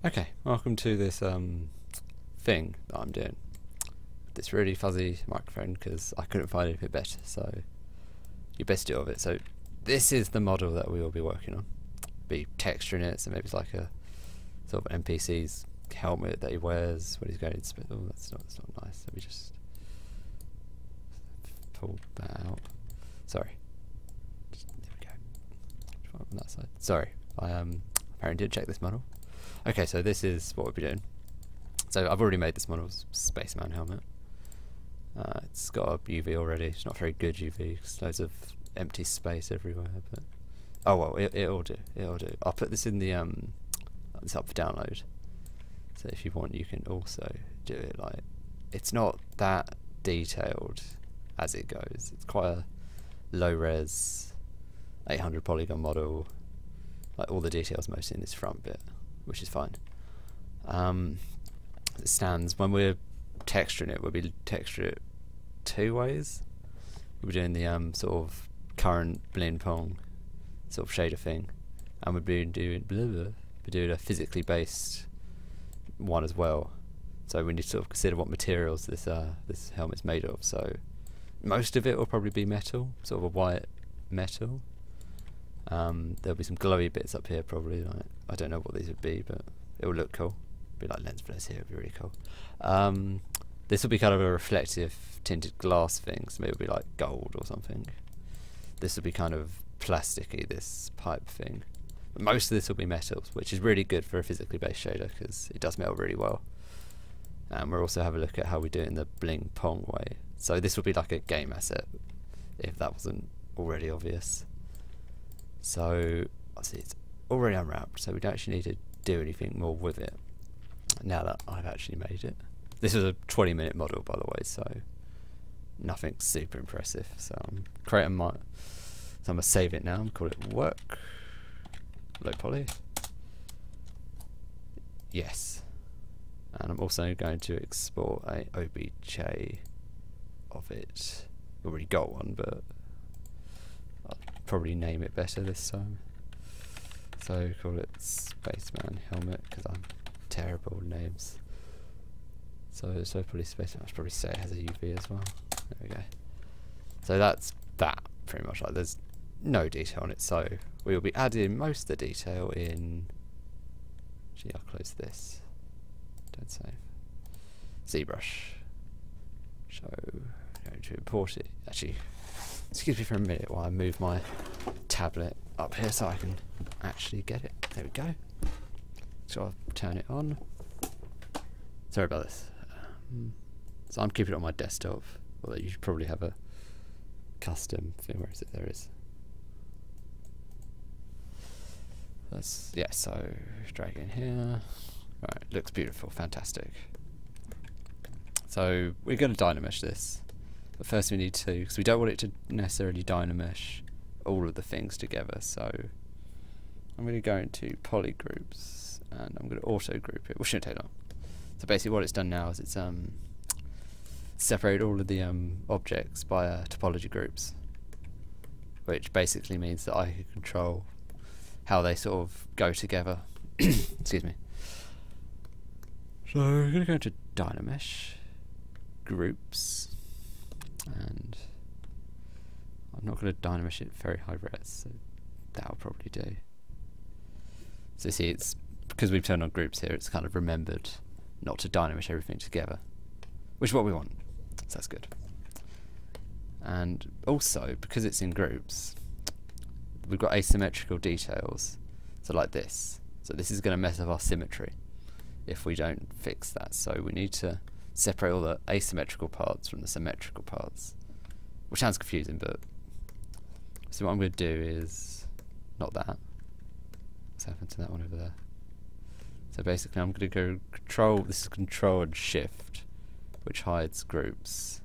Okay, welcome to this thing that I'm doing. This really fuzzy microphone because I couldn't find anything better, so you best do it of it. So this is the model that we will be working on. Be texturing it, so maybe it's like a sort of NPC's helmet that he wears when he's going into space. Oh, that's not nice. Let me just pull that out. Sorry. There we go. On that side. Sorry, I apparently didn't check this model. Okay, so this is what we'll be doing. So I've already made this model, Spaceman Helmet. It's got a UV already. It's not very good UV. There's loads of empty space everywhere. But oh well, it'll do. It'll do. I'll put this in the it's up for download. So if you want, you can also do it. Like, it's not that detailed as it goes. It's quite a low res, 800 polygon model. Like, all the details mostly in this front bit, which is fine. It stands, when we're texturing it, we'll be texturing it two ways. We'll be doing the sort of current Blinn pong sort of shader thing, and we'll be doing a physically based one as well. So we need to sort of consider what materials this helmet's made of. So most of it will probably be metal, sort of a white metal. There'll be some glowy bits up here probably. Like, I don't know what these would be, but it will look cool. Be like lens flares here, it'd be really cool. This will be kind of a reflective tinted glass thing, so maybe it'll be like gold or something. This will be kind of plasticky, this pipe thing. But most of this will be metals, which is really good for a physically based shader because it does melt really well. And we'll also have a look at how we do it in the Blinn pong way. So this will be like a game asset, if that wasn't already obvious. So I see it's already unwrapped, so we don't actually need to do anything more with it now that I've actually made it. This was a 20-minute model, by the way, so nothing super impressive. So I'm creating so I'm gonna save it now and call it work. Low poly. Yes. And I'm also going to export a OBJ of it. Already got one, but I'll probably name it better this time. So call it Spaceman Helmet because I'm terrible with names. So probably Spaceman. I should probably say it has a UV as well. There we go. So that's that pretty much. Like, there's no detail on it. So we will be adding most of the detail in. Actually, I'll close this. Don't save. ZBrush. So I'm going to import it. Actually, excuse me for a minute while I move my tablet up here so I can actually get it. There we go. So I'll turn it on. Sorry about this. So I'm keeping it on my desktop, although you should probably have a custom thing. Where is it? There is. That's, yeah, so drag in here. Right, looks beautiful, fantastic. So we're going to dynamesh this, but first we need to, because we don't want it to necessarily dynamesh all of the things together. So I'm going to go into poly groups and I'm going to auto group it. Well, shouldn't take long. So basically what it's done now is it's separated all of the objects by topology groups, which basically means that I can control how they sort of go together. Excuse me. So we're going to go into Dynamesh groups, and I'm not going to Dynamesh it very high res, so that'll probably do. So see, it's because we've turned on groups here, it's kind of remembered not to Dynamesh everything together, which is what we want, so that's good. And also, because it's in groups, we've got asymmetrical details, so like this. So this is going to mess up our symmetry if we don't fix that. So we need to separate all the asymmetrical parts from the symmetrical parts, which sounds confusing, but so what I'm going to do is not that. What's happened to that one over there? So basically I'm going to go control, this is control and shift, which hides groups.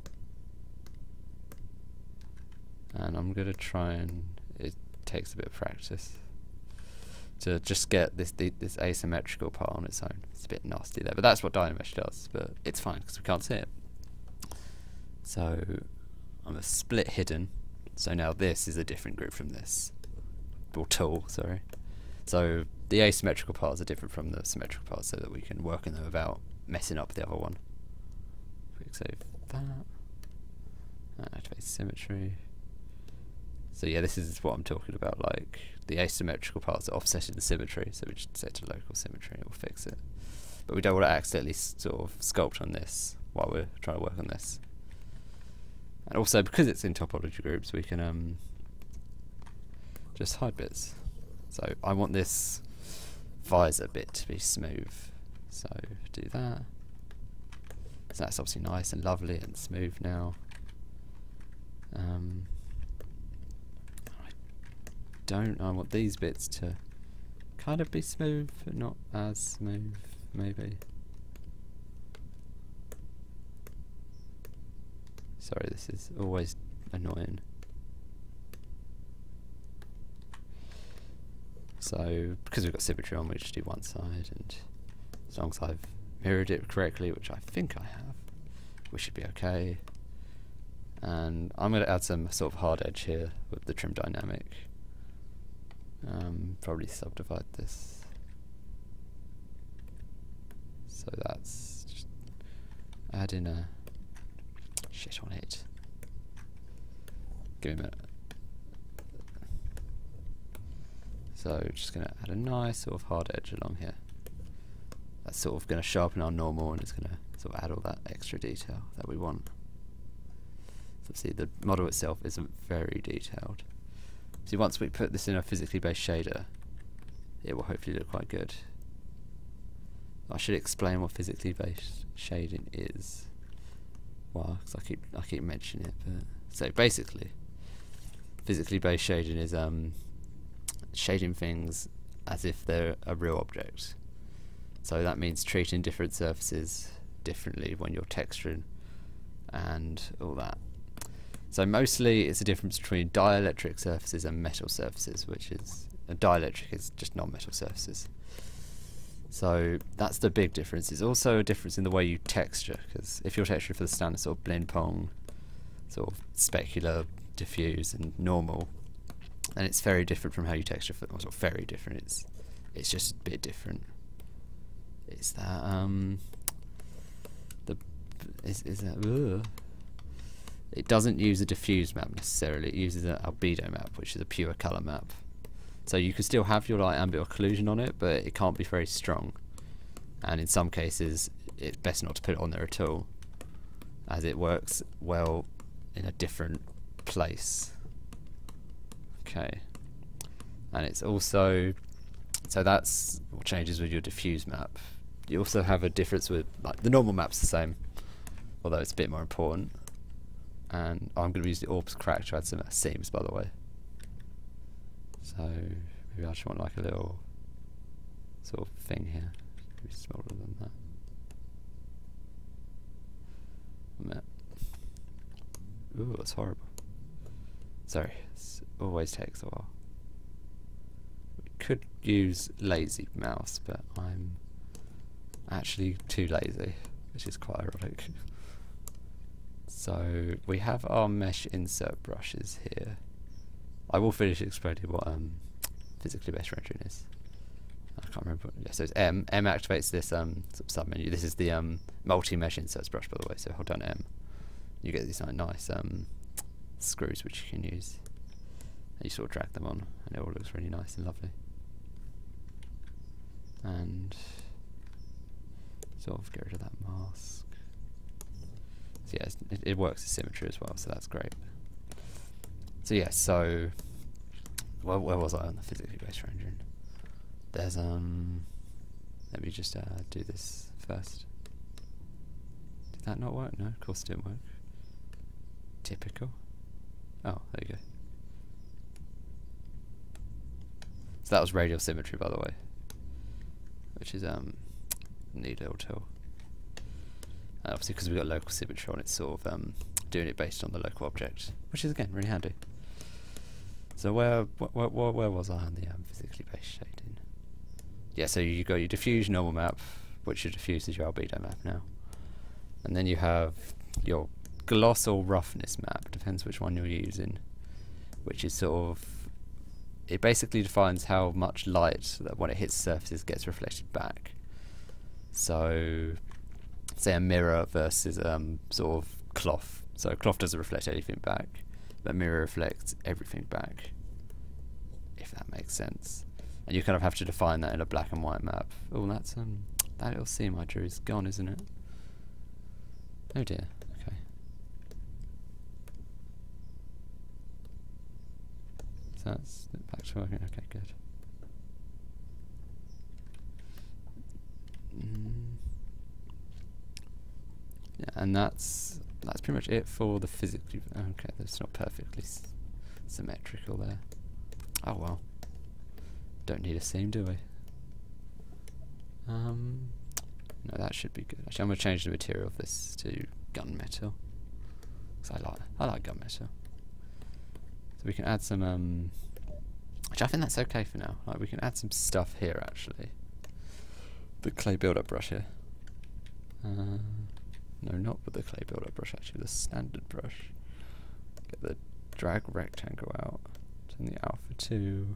And I'm going to try and, it takes a bit of practice to just get this asymmetrical part on its own. It's a bit nasty there, but that's what Dynamesh does, but it's fine because we can't see it. So I'm going to split hidden, so now this is a different group from this. Or tool, sorry. So the asymmetrical parts are different from the symmetrical parts, so that we can work in them without messing up the other one. Quick save that. And activate symmetry. So yeah, this is what I'm talking about, like the asymmetrical parts are offsetting the symmetry, so we just set to local symmetry and it will fix it. But we don't want to accidentally sort of sculpt on this while we're trying to work on this. And also, because it's in topology groups, we can just hide bits. So I want this visor bit to be smooth, so do that. So that's obviously nice and lovely and smooth now. I want these bits to kind of be smooth, but not as smooth, maybe. Sorry, this is always annoying. So, because we've got symmetry on, we just do one side, and as long as I've mirrored it correctly, which I think I have, we should be okay. And I'm going to add some sort of hard edge here with the trim dynamic. Probably subdivide this. So that's just add in a shit on it. Give me a minute. So just going to add a nice sort of hard edge along here. That's sort of going to sharpen our normal, and it's going to sort of add all that extra detail that we want. So see, the model itself isn't very detailed. See, once we put this in a physically based shader, it will hopefully look quite good. I should explain what physically based shading is. Well, because I keep mentioning it, but so basically, physically based shading is shading things as if they're a real object. So that means treating different surfaces differently when you're texturing and all that. So mostly it's a difference between dielectric surfaces and metal surfaces, which is dielectric is just non-metal surfaces. So that's the big difference. There's also a difference in the way you texture, because if you're texturing for the standard sort of Blinn, pong, sort of specular, diffuse and normal, and it's very different from how you texture for, well, sort of very different. It's just a bit different. Is that it doesn't use a diffuse map necessarily. It uses an albedo map, which is a pure color map. So you can still have your light ambient occlusion on it, but it can't be very strong. And in some cases, it's best not to put it on there at all, as it works well in a different place. Okay, and it's also, so that's what changes with your diffuse map. You also have a difference with, like, the normal map's the same, although it's a bit more important. And I'm going to use the orbs crack to add some seams, by the way. So maybe I just want like a little sort of thing here, maybe smaller than that. A minute. Ooh, that's horrible. Sorry, it always takes a while. We could use lazy mouse, but I'm actually too lazy, which is quite ironic. So we have our mesh insert brushes here. I will finish explaining what physically based rendering is. I can't remember. Yeah, so it's M. M activates this sub menu. This is the multi-mesh inserts brush, by the way. So hold down M. You get these nice screws which you can use. And you sort of drag them on, and it all looks really nice and lovely. And sort of get rid of that mask. So yeah, it works as symmetry as well, so that's great. So yeah, so where was I on the physically based rendering? There's let me just do this first. Did that not work? No, of course it didn't work. Typical. Oh, there you go. So that was radial symmetry, by the way, which is a neat little tool. And obviously, because we've got local symmetry on it, sort of doing it based on the local object, which is again really handy. So where was I on the physically based shading? Yeah, so you got your diffuse normal map, which your diffuse is your albedo map now, and then you have your gloss or roughness map, depends which one you're using, which is sort of it basically defines how much light that when it hits surfaces gets reflected back. So say a mirror versus sort of cloth. So cloth doesn't reflect anything back, but mirror reflects everything back, if that makes sense. And you kind of have to define that in a black and white map. Oh, that's that little seam I drew is gone, isn't it? Oh dear. Okay. So that's back to working. Okay, good. Yeah, and that's pretty much it for the physically. Okay, that's not perfectly symmetrical there. Oh well. Don't need a seam, do we? No, that should be good. Actually, I'm gonna change the material of this to gunmetal, because I like gunmetal. So we can add some which I think that's okay for now. Like, we can add some stuff here actually. The clay build-up brush here. No, not with the clay build-up brush, actually, the standard brush. Get the drag rectangle out, turn the alpha to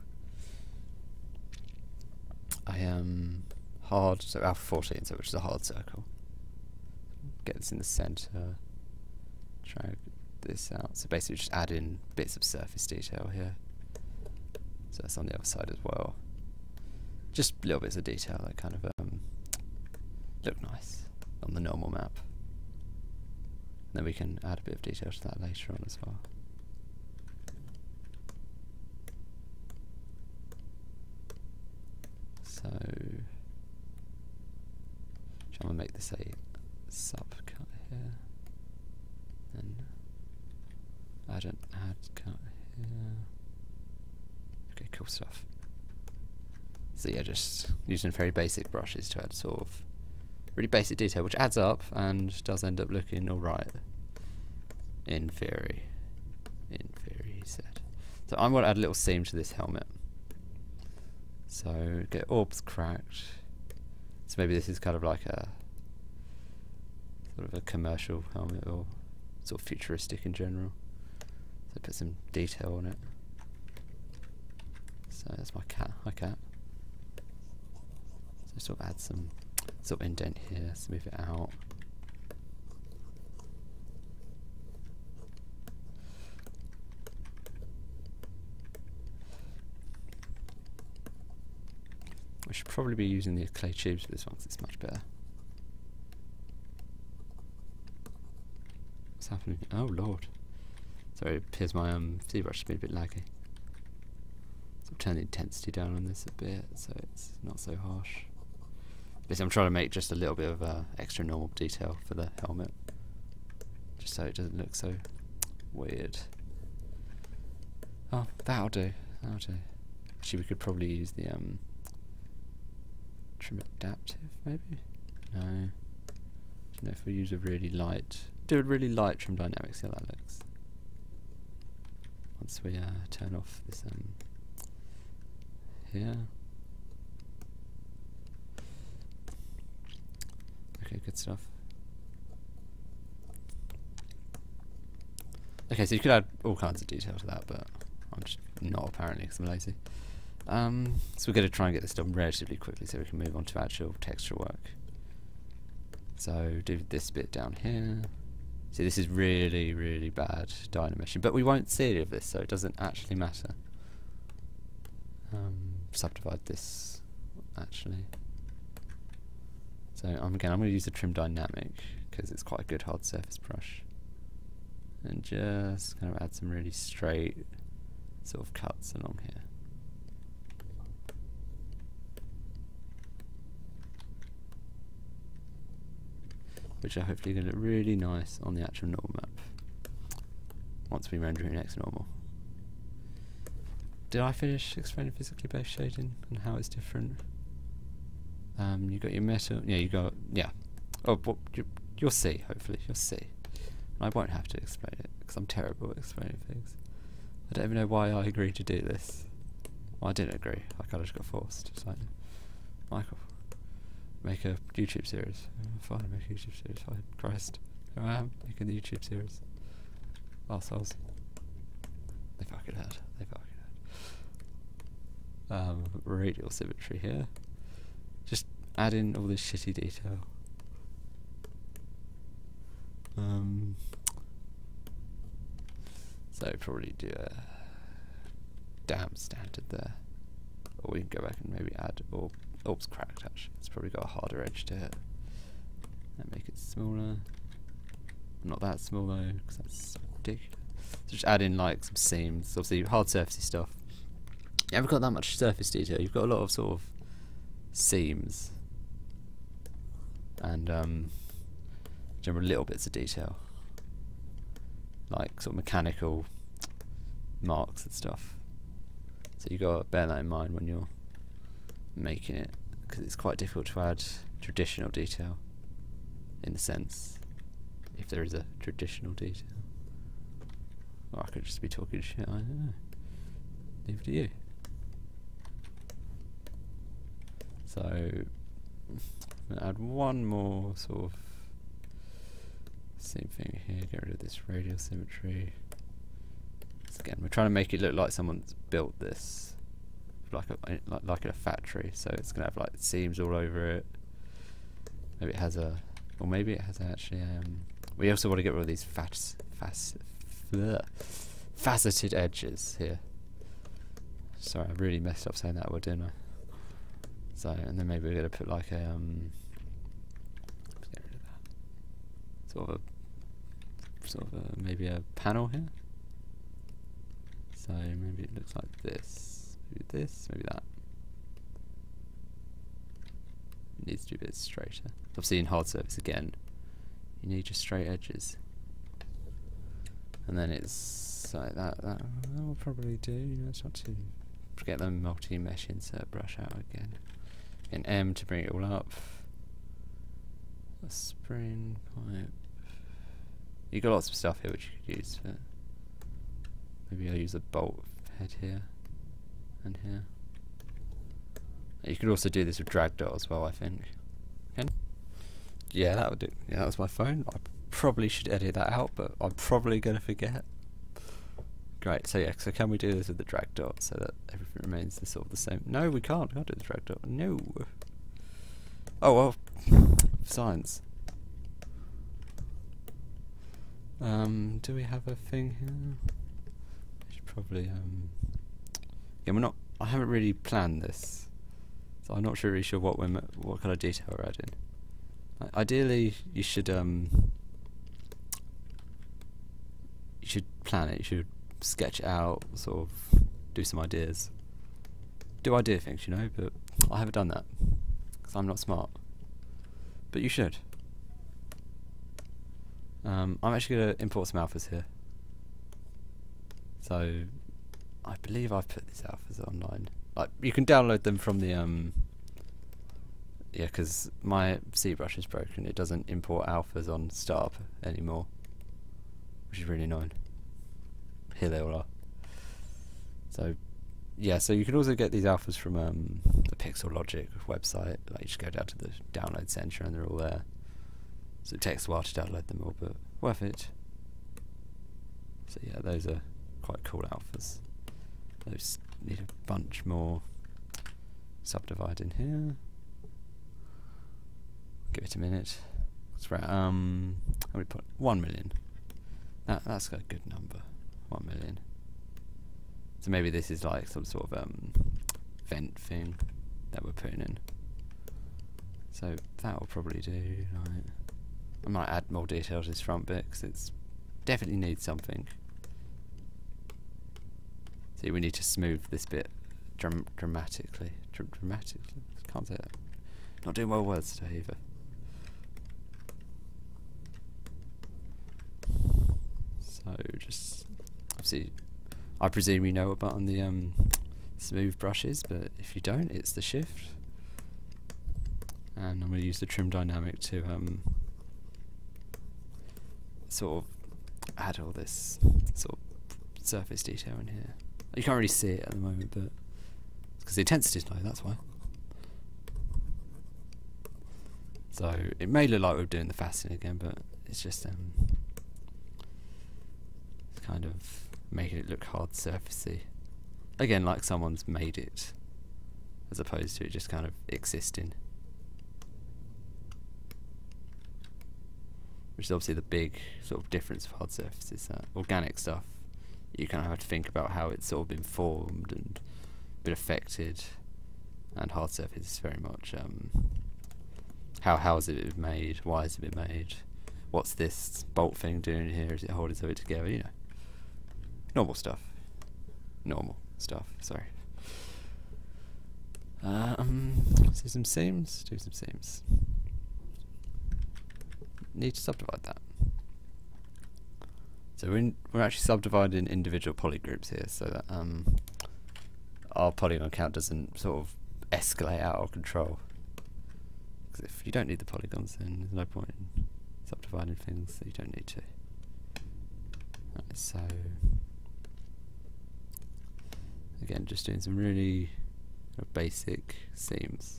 hard, so alpha 14, so which is a hard circle. Get this in the center, drag this out. So basically just add in bits of surface detail here. So that's on the other side as well. Just little bits of detail that kind of look nice on the normal map. Then we can add a bit of detail to that later on as well. So I'm gonna make this a sub cut here. Then add an add cut here. Okay, cool stuff. So yeah, just using very basic brushes to add sort of really basic detail, which adds up and does end up looking alright. In theory, he said. So I'm going to add a little seam to this helmet. So get orbs cracked. So maybe this is kind of like a sort of a commercial helmet, or sort of futuristic in general. So put some detail on it. So that's my cat. Hi cat. So sort of add some sort of indent here, smooth it out. I should probably be using the clay tubes for this one because it's much better. What's happening? Oh lord. Sorry, it appears my ZBrush has been a bit laggy. So I've turned the intensity down on this a bit so it's not so harsh. Basically I'm trying to make just a little bit of extra normal detail for the helmet, just so it doesn't look so weird. Oh, that'll do. That'll do. Actually, we could probably use the trim adaptive, maybe? No. I don't know if we use a really light, do a really light trim dynamic, see how that looks. Once we turn off this here. Okay, good stuff. Okay, so you could add all kinds of detail to that, but I'm just not, apparently, because I'm lazy. So we're going to try and get this done relatively quickly so we can move on to actual texture work. So do this bit down here. See, this is really, really bad dynameshing, but we won't see any of this, so it doesn't actually matter. Subdivide this, actually. So again, I'm going to use the trim dynamic because it's quite a good hard surface brush, and just kind of add some really straight sort of cuts along here. Which are hopefully going to look really nice on the actual normal map once we render in X normal. Did I finish explaining physically based shading and how it's different? You got your metal, yeah, you got, yeah. Oh, but you'll see, hopefully, you'll see. I won't have to explain it, because I'm terrible at explaining things. I don't even know why I agreed to do this. Well, I didn't agree, I kind of just got forced. It's like, Michael, make a YouTube series. Fine, make a YouTube series, fine. Christ, here I am, making the YouTube series. Arseholes. They fucking had, they fucking had. radial symmetry here. Just add in all this shitty detail. So probably do a damn standard there. Or we can go back and maybe add, or oops, cracked actually. It's probably got a harder edge to it. And make it smaller. Not that small though, because that's ridiculous. So just add in like some seams, obviously hard surfacey stuff. You haven't got that much surface detail, you've got a lot of sort of seams and general little bits of detail. Like sort of mechanical marks and stuff. So you've got to bear that in mind when you're making it, because it's quite difficult to add traditional detail, in a sense, if there is a traditional detail. Or I could just be talking shit, I don't know. Leave it to you. So, I'm going to add one more sort of same thing here, get rid of this radial symmetry. So again, we're trying to make it look like someone's built this, like in a factory, so it's going to have like seams all over it. Maybe it has a, or maybe it has actually, we also want to get rid of these faceted edges here. Sorry, I really messed up saying that word, didn't I? So, and then maybe we're going to put like a, let's get rid of that. Sort of a, maybe a panel here. So maybe it looks like this, maybe that. It needs to be a bit straighter. Obviously in hard surface again, you need your straight edges. And then it's like that will probably do, you know, it's not too, get the multi-mesh insert brush out again. And M to bring it all up. A spring pipe. You've got lots of stuff here which you could use, but maybe I'll use a bolt head here and here. You could also do this with drag dot as well, I think. Can? Yeah, that would do. Yeah, that was my phone. I probably should edit that out, but I'm probably going to forget. Great, so yeah, so can we do this with the drag dot so that everything remains the sort of the same? No, we can't do the drag dot. No. Oh well, science. Do we have a thing here? We should probably yeah, I haven't really planned this, so I'm not really sure what kind of detail we're adding. Ideally, you should plan it. You should sketch it out, sort of do some ideas, do idea things, you know. But I haven't done that because I'm not smart. But you should. I'm actually going to import some alphas here. So I believe I've put these alphas online. Like, you can download them from the yeah, because my ZBrush is broken. It doesn't import alphas on Startup anymore, which is really annoying. Here they all are. So yeah, so you can also get these alphas from the Pixel Logic website. Like, you just go down to the download center and they're all there. So it takes a while to download them all, but worth it. So yeah, those are quite cool alphas. Those need a bunch more subdividing here. Give it a minute. That's right. How many put 1 million. That's a good number. 1 million. So maybe this is like some sort of vent thing that we're putting in. So that will probably do. Right. I might add more detail to this front bit because it's definitely needs something. See, we need to smooth this bit dramatically. Dramatically? Can't say that. Not doing well words today either. So just, obviously, I presume you know what button the smooth brush is, but if you don't, it's the shift. And I'm going to use the trim dynamic to sort of add all this sort of surface detail in here. You can't really see it at the moment, but because the intensity is low, that's why. So it may look like we're doing the faceting again, but it's just kind of making it look hard surfacey. Again, like someone's made it as opposed to it just kind of existing. Which is obviously the big sort of difference of hard surfaces. Organic stuff, you kind of have to think about how it's sort of been formed and been affected, and hard surface is very much how has it been made, why has it been made, what's this bolt thing doing here, is it holding something together, you know. Normal stuff. Sorry. See some seams? Do some seams. Need to subdivide that. So we're actually subdividing individual polygroups here so that our polygon count doesn't sort of escalate out of control. Because if you don't need the polygons, then there's no point in subdividing things that you don't need to. Right, so again, just doing some really basic seams.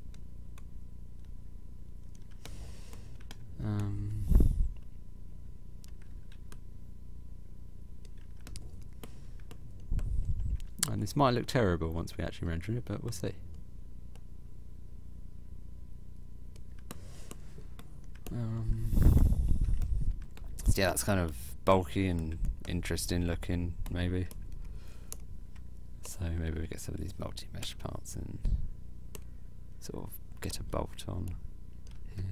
And this might look terrible once we actually render it, but we'll see. So yeah, that's kind of bulky and interesting looking, maybe. So maybe we get some of these multi-mesh parts and sort of get a bolt on here.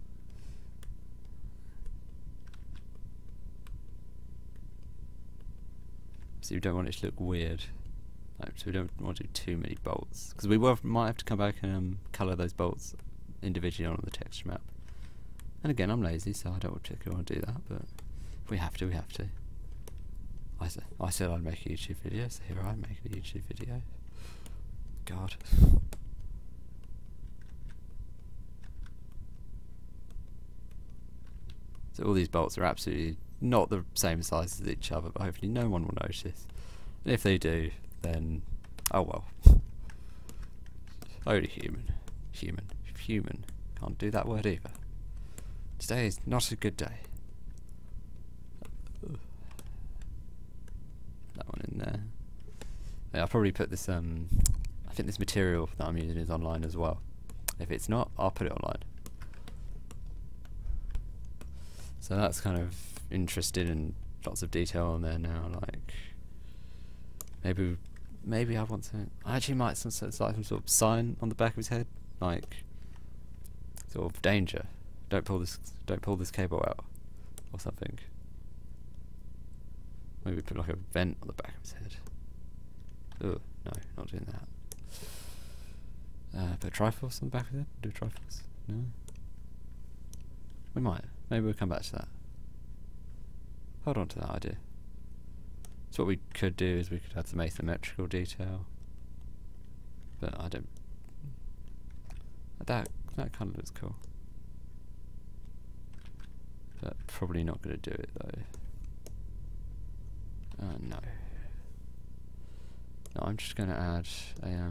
So you don't want it to look weird. So we don't want to do too many bolts, because we might have to come back and colour those bolts individually on the texture map. And again, I'm lazy, so I don't particularly want to do that, but if we have to, we have to. I said I'd make a YouTube video, so here I'm making a YouTube video. God. So all these bolts are absolutely not the same size as each other, but hopefully no one will notice. And if they do, then oh well. Only human. Can't do that word either. Today is not a good day. That one in there. Yeah, I'll probably put this I think this material that I'm using is online as well. If it's not, I'll put it online. So that's kind of interesting and lots of detail on there now, like maybe I want to I actually might some sort of sign on the back of his head, like sort of danger. Don't pull this cable out or something. Maybe put like a vent on the back of his head. Oh, no, not doing that. Put Triforce on the back of his head? Do Triforce? No? We might. Maybe we'll come back to that. Hold on to that idea. So what we could do is we could add some asymmetrical detail. But I don't... That kind of looks cool. But probably not going to do it though. No. No, I'm just going to add a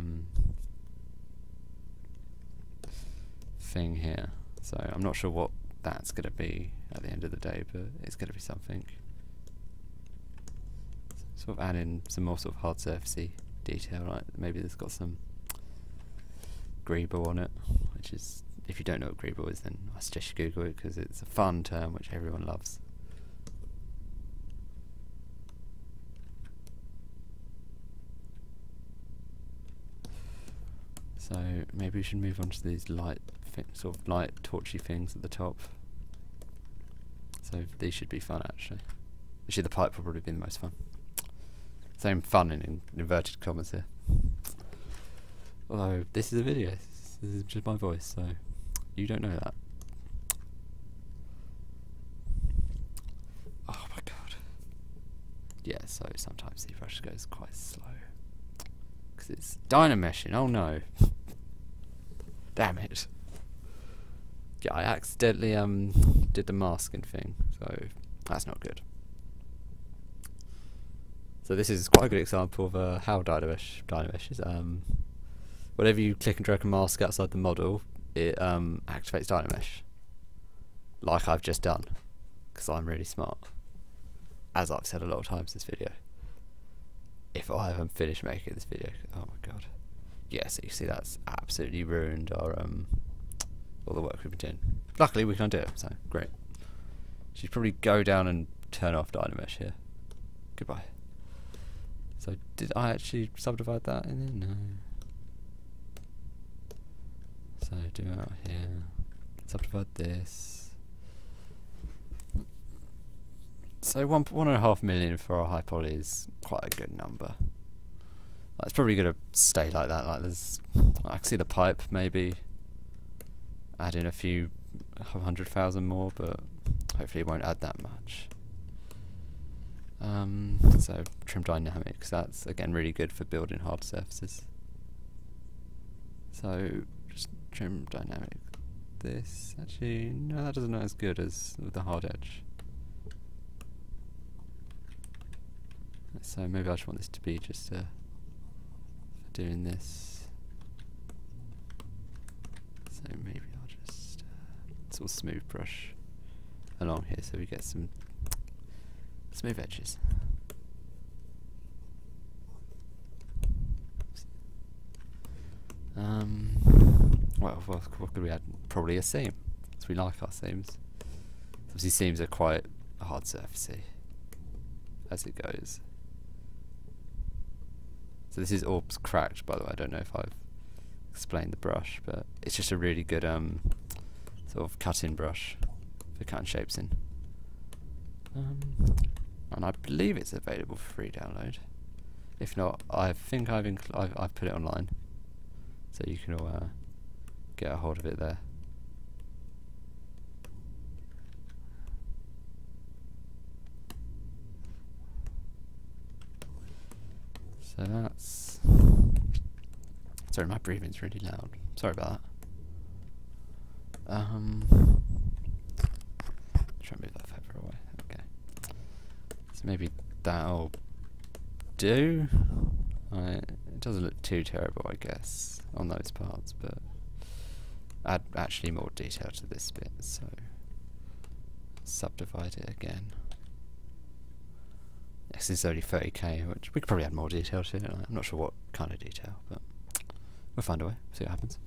thing here. So I'm not sure what that's going to be at the end of the day, but it's going to be something. Sort of add in some more sort of hard surfacey detail, like maybe there's got some greeble on it, which is, if you don't know what greeble is, then I suggest you Google it because it's a fun term which everyone loves. So maybe we should move on to these light, sort of light torchy things at the top. So these should be fun actually. Actually the pipe will probably be the most fun. Same fun in inverted commas here. Although this is a video, this is just my voice, so you don't know that. Oh my god. Yeah, so sometimes ZBrush goes quite slow. Because it's dynameshing, oh no. Damn it. Yeah, I accidentally did the masking thing, so that's not good. So this is quite a good example of how dynamesh is. Whenever you click and drag a mask outside the model, it activates dynamesh, like I've just done, because I'm really smart, as I've said a lot of times in this video. If I haven't finished making this video, oh my god, yeah, so you see that's absolutely ruined our all the work we've been doing. Luckily we can undo it, so great. Should probably go down and turn off Dynamesh here. Goodbye. So did I actually subdivide that in there? No. So do out here. Subdivide this. So 1.5 million for our high poly is quite a good number. It's probably going to stay like that. Like I can see the pipe maybe add in a few 100,000 more, but hopefully it won't add that much. So trim dynamics, that's again really good for building hard surfaces. So just trim dynamic. This actually, no, that doesn't look as good as with the hard edge. So maybe I just want this to be just for doing this. So maybe I'll just sort of smooth brush along here so we get some smooth edges. Well, what could we add? Probably a seam, because we like our seams. Obviously seams are quite hard surfacey as it goes. So this is Orb's cracked, by the way. I don't know if I've explained the brush, but it's just a really good sort of cutting brush for cutting shapes in. And I believe it's available for free download. If not, I think I've put it online, so you can all get a hold of it there. So that's... Sorry, my breathing's really loud. Sorry about that. Try and move that feather away. Okay. So maybe that'll do. It doesn't look too terrible, I guess, on those parts, but add actually more detail to this bit, so subdivide it again. Yes, this is only 30k, which we could probably add more detail to it. I'm not sure what kind of detail, but we'll find a way, see what happens.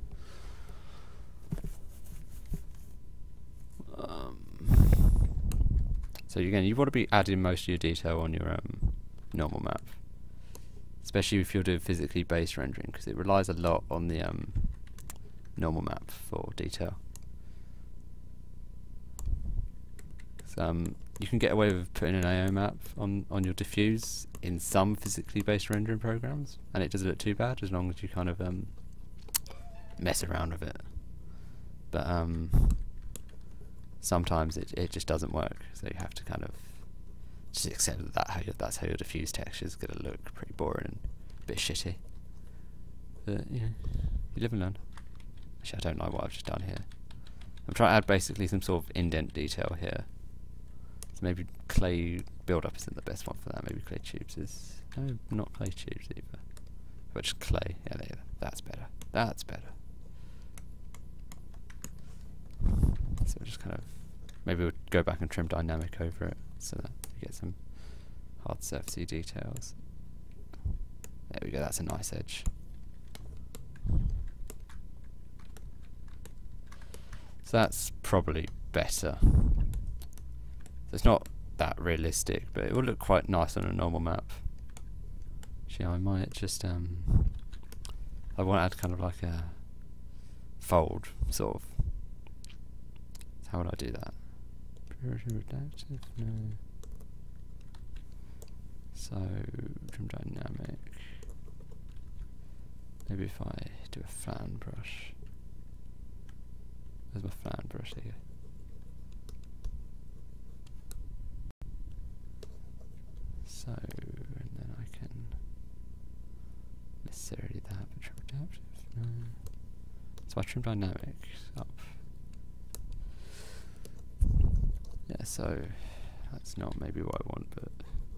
So again, you want to be adding most of your detail on your normal map, especially if you're doing physically based rendering, because it relies a lot on the normal map for detail. So, you can get away with putting an AO map on your diffuse in some physically based rendering programs, and it doesn't look too bad as long as you kind of mess around with it. But sometimes it just doesn't work, so you have to kind of just accept that that's how your diffuse texture is going to look pretty boring and a bit shitty. But yeah, you live and learn. Actually, I don't like what I've just done here. I'm trying to add basically some sort of indent detail here. So maybe clay build-up isn't the best one for that. Maybe clay tubes is... No, not clay tubes either. But just clay. Yeah, there, that's better. That's better. So we'll just kind of... Maybe we'll go back and trim dynamic over it so that we get some hard surfacey details. There we go, that's a nice edge. So that's probably better. So it's not that realistic, but it will look quite nice on a normal map. Actually, I might just I want to add kind of like a fold, sort of. So how would I do that? Redactive? No. So trim dynamic. Maybe if I do a fan brush. Where's my fan brush here? So, and then I can necessarily that, but trim adaptive, no. So I trim dynamic up. Yeah, so that's not maybe what I want, but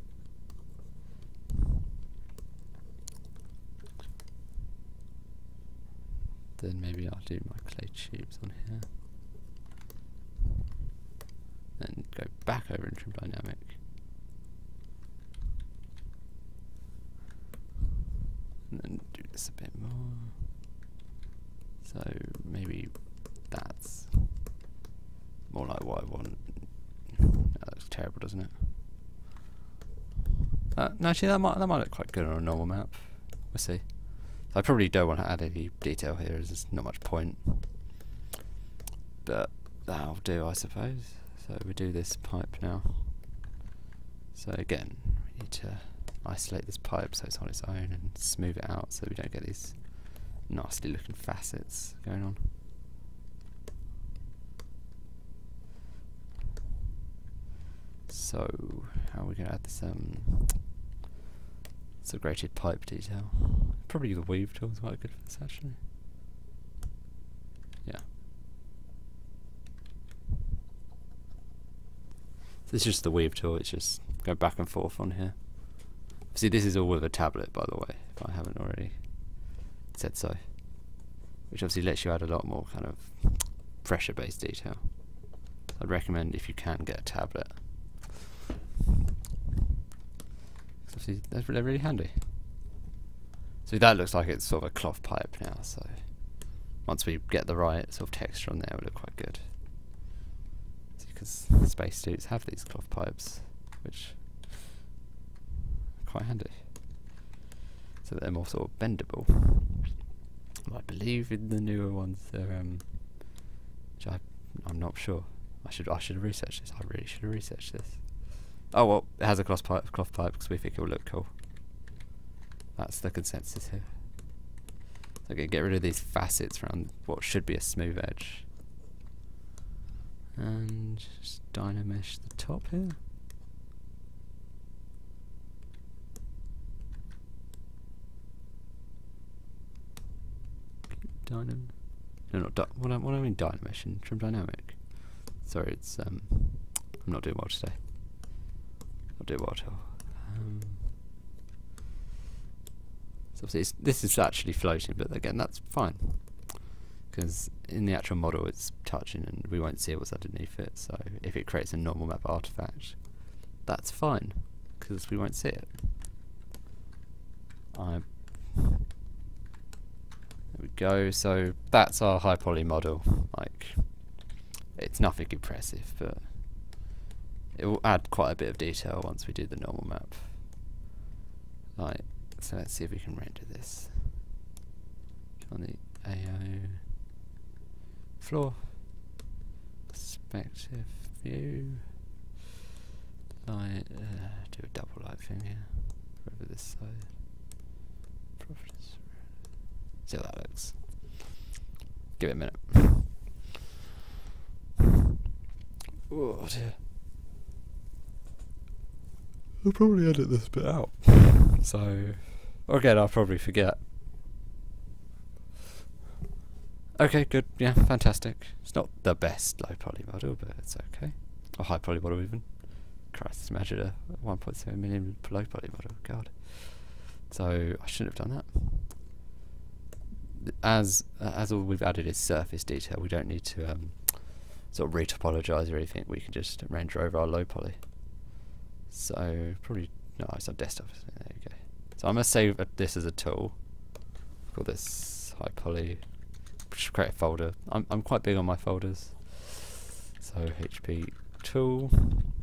then maybe I'll do my clay tubes on here. Then go back over and trim dynamic. And then do this a bit more. more like what I want. That looks terrible, doesn't it? No, actually, that might look quite good on a normal map. We'll see. I probably don't want to add any detail here, as there's not much point. But that'll do, I suppose. So we do this pipe now. So again, we need to isolate this pipe so it's on its own and smooth it out so we don't get these nasty looking facets going on. So how are we going to add this segregated pipe detail? Probably the weave tool is quite good for this actually. Yeah. So it's just the weave tool, it's just go back and forth on here. See, this is all with a tablet, by the way, if I haven't already said so. Which obviously lets you add a lot more kind of pressure based detail. I'd recommend, if you can, get a tablet. Obviously they're really handy. So that looks like it's sort of a cloth pipe now, so once we get the right sort of texture on there, it'll look quite good. Because spacesuits have these cloth pipes, which are quite handy. So they're more sort of bendable. I believe in the newer ones they're which I'm not sure. I should have researched this. I really should have researched this. Oh well, it has a cloth pipe because we think it will look cool. That's the consensus here. So get rid of these facets around what should be a smooth edge. And just dynamesh the top here. No, not what do I mean dynamesh and trim dynamic. Sorry, it's I'm not doing well today. Not doing well at all. So obviously this is actually floating, but again that's fine because in the actual model it's touching and we won't see what's underneath it. So if it creates a normal map artifact, that's fine because we won't see it. There we go. So that's our high poly model. Like, it's nothing impressive, but it will add quite a bit of detail once we do the normal map. Right, so let's see if we can render this on the AO floor perspective view. Light, do a double light thing here over this side. Properties. See how that looks. Give it a minute. Oh dear. I'll probably edit this bit out. So, again, I'll probably forget. Okay, good. Yeah, fantastic. It's not the best low poly model, but it's okay. Or high poly model even. Christ, imagine a 1.7 million low poly model. God. So I shouldn't have done that. As all we've added is surface detail, we don't need to sort of retopologize or anything. We can just render over our low poly. So probably no, it's on desktop. There you go. So I'm gonna save this as a tool. Call this high poly. Just create a folder. I'm quite big on my folders. So HP tool.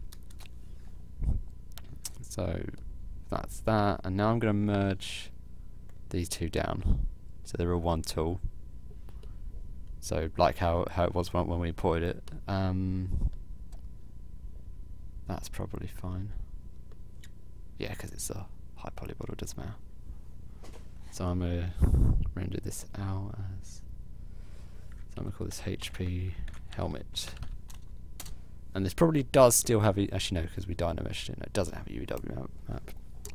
So that's that, and now I'm gonna merge these two down. So they're all one tool. So like how it was when we imported it. That's probably fine. Yeah, because it's a high poly model, doesn't matter. So I'm gonna render this out as. So I'm gonna call this HP Helmet. And this probably does still have actually no, because we dynameshed it. No, it doesn't have a UW map.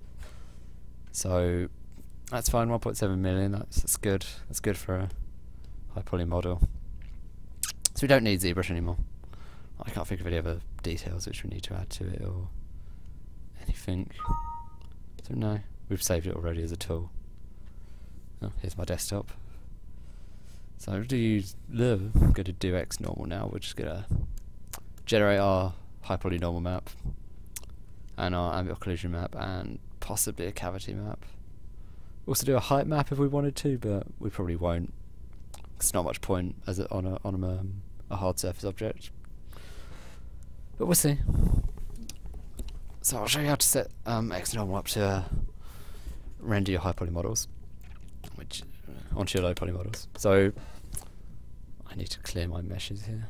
So that's fine. 1.7 million. That's good. That's good for a high poly model. So we don't need ZBrush anymore. I can't think of any other details which we need to add to it or anything. So no, we've saved it already as a tool. Oh, here's my desktop. So I'm going to do X normal now. We're just gonna generate our high poly normal map and our ambient occlusion map and possibly a cavity map. Also do a height map if we wanted to, but we probably won't. It's not much point as on a hard surface object. But we'll see. So I'll show you how to set X normal up to render your high poly models, which onto your low poly models. So I need to clear my meshes here.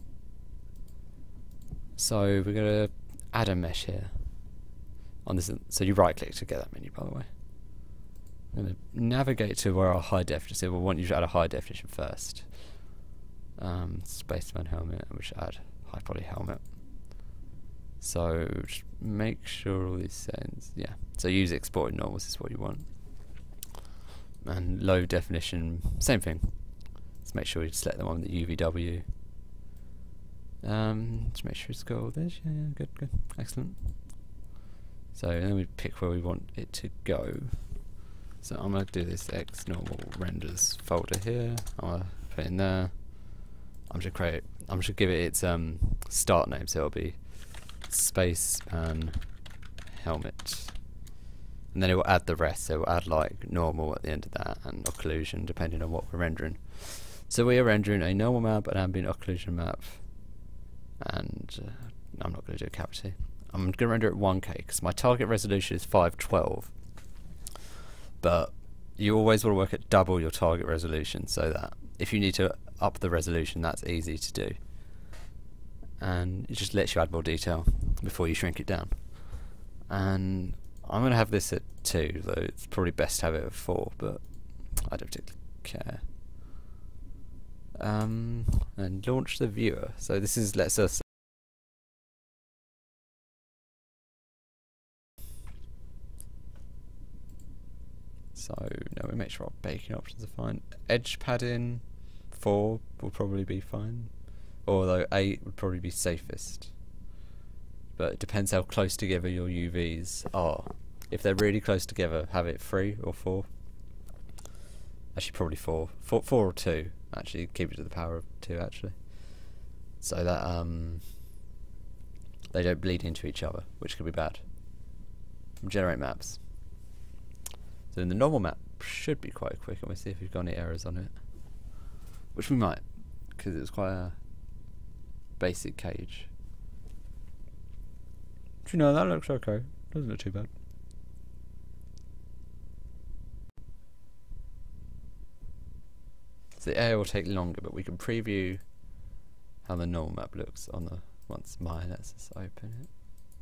So we're going to add a mesh here on this. So you right click to get that menu, by the way. I'm going to navigate to where our high definition. So we'll want you to add a high definition first. Spaceman Helmet, and we should add high poly helmet. So just make sure all these settings, yeah. So use exported normals is what you want. And low definition, same thing. Let's make sure you select the one with the UVW. Just make sure it's got all this. Yeah, good, excellent. So then we pick where we want it to go. So I'm gonna do this X normal renders folder here. I'm gonna put it in there. I'm just give it its start name, so it'll be Spaceman Helmet, and then it will add the rest. So we'll add like normal at the end of that and occlusion depending on what we're rendering. So we are rendering a normal map, an ambient occlusion map, and I'm not going to do a cavity. I'm going to render it 1K because my target resolution is 512, but you always want to work at double your target resolution, so that if you need to up the resolution, that's easy to do. And it just lets you add more detail before you shrink it down. And I'm going to have this at 2, though it's probably best to have it at 4, but I don't particularly care. And launch the viewer. So this is lets us. So now we make sure our baking options are fine. Edge padding 4 will probably be fine. Although 8 would probably be safest. But it depends how close together your UVs are. If they're really close together, have it 3 or 4. Actually probably 4 or 2. Actually keep it to the power of 2 actually. So that they don't bleed into each other, which could be bad. Generate maps. So in the normal map should be quite quick, and we'll see if we've got any errors on it. Which we might, because it was quite a basic cage. Do you know, that looks okay. Doesn't look too bad. So the air will take longer, but we can preview how the normal map looks on the once mine. Let's just open it.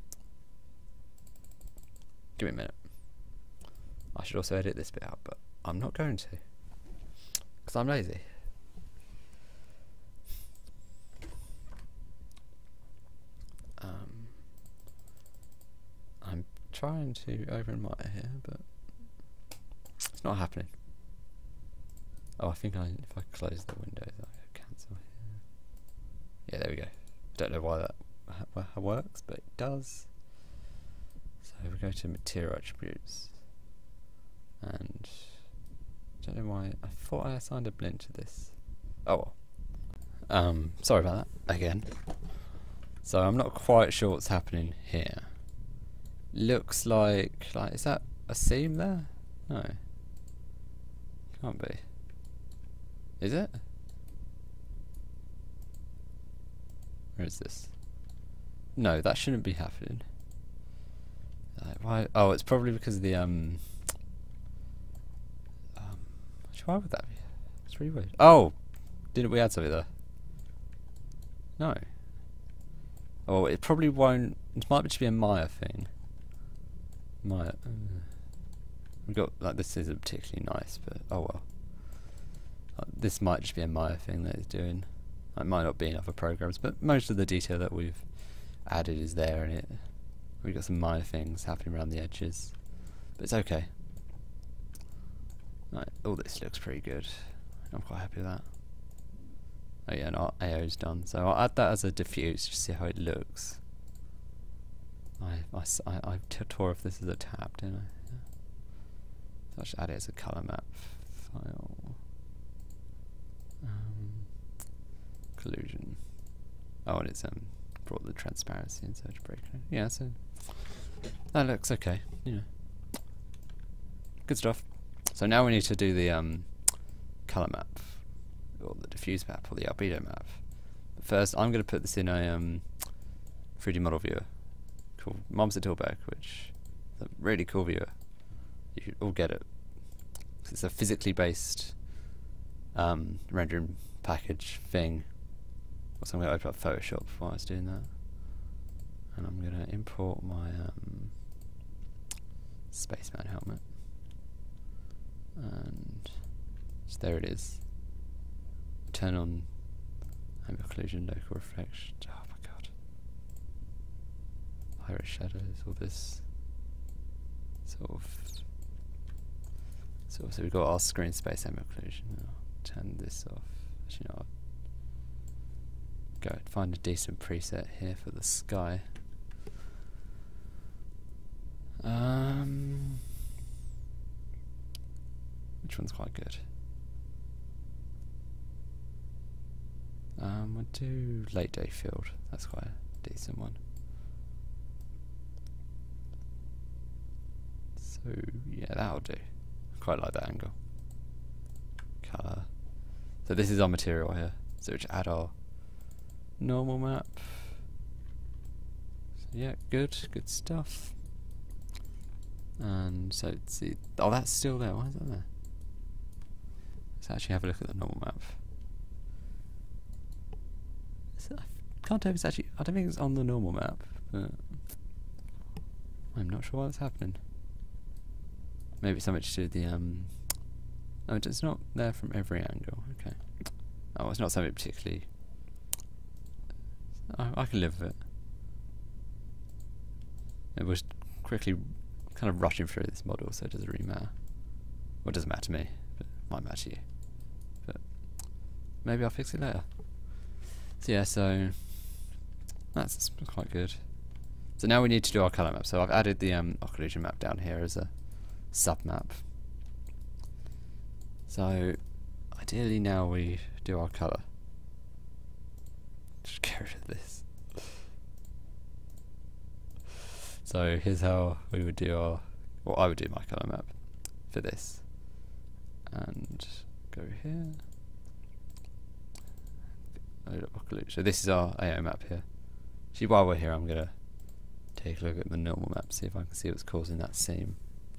Give me a minute. I should also edit this bit out, but I'm not going to, because I'm lazy. I'm trying to open my here, but it's not happening. Oh, I think if I close the windows, I cancel here. Yeah, there we go. Don't know why that works, but it does. So we go to material attributes, and I don't know why. I thought I assigned a Blinn to this. Oh well. Sorry about that again. So I'm not quite sure what's happening here. Looks like is that a seam there? No, can't be. Is it? Where is this? No, that shouldn't be happening. Why? Oh, it's probably because of the why would that be? It's really weird. Oh, didn't we add something there? No. Oh, it probably won't. It might just be a Maya thing. Maya. We got like this isn't particularly nice, but oh well. This might just be a Maya thing that it's doing. It might not be in other programs, but most of the detail that we've added is there in it. We've got some minor things happening around the edges, but it's okay. Right, all this looks pretty good. I'm quite happy with that. Oh yeah, and our AO's done, so I'll add that as a diffuse just to see how it looks. I tore off this as a tab, didn't I? Yeah. So I should add it as a color map file. Collusion. Oh, and it's brought the transparency in search break. Yeah, so that looks okay. You know, good stuff. So now we need to do the color map, or the diffuse map, or the albedo map. But first, I'm going to put this in a 3D model viewer called marmoset toolbag, which is a really cool viewer. You should all get it. It's a physically based rendering package thing. So I'm going to open up Photoshop while I was doing that, and I'm going to import my Spaceman Helmet, and so there it is. Turn on ambient occlusion, local reflection. Oh my god! Iris shadows, all this sort of. So we've got our screen space ambient occlusion. I'll turn this off. Actually, no, I'll go find a decent preset here for the sky. Which one's quite good? We'll do late day field. That's quite a decent one. So yeah, that'll do. Quite like that angle. Colour. So this is our material here. So we just add our normal map. So yeah, good stuff. And so let's see. Oh, that's still there. Why is that there? Let's actually have a look at the normal map. I can't tell if it's actually. I don't think it's on the normal map, but I'm not sure what's happening. Maybe it's something to do with the no, it's not there from every angle. Okay. Oh, it's not something particularly. I can live with it. It was quickly kind of rushing through this model, so it doesn't really matter. Well, it doesn't matter to me, but it might matter to you. But maybe I'll fix it later. So yeah, so that's quite good. So now we need to do our colour map. So I've added the occlusion map down here as a sub-map. So ideally now we do our colour. Just get rid of this. So here's how we would do our, well, I would do my colour map for this. And go here. So this is our AO map here. Actually, while we're here, I'm going to take a look at the normal map, see if I can see what's causing that seam.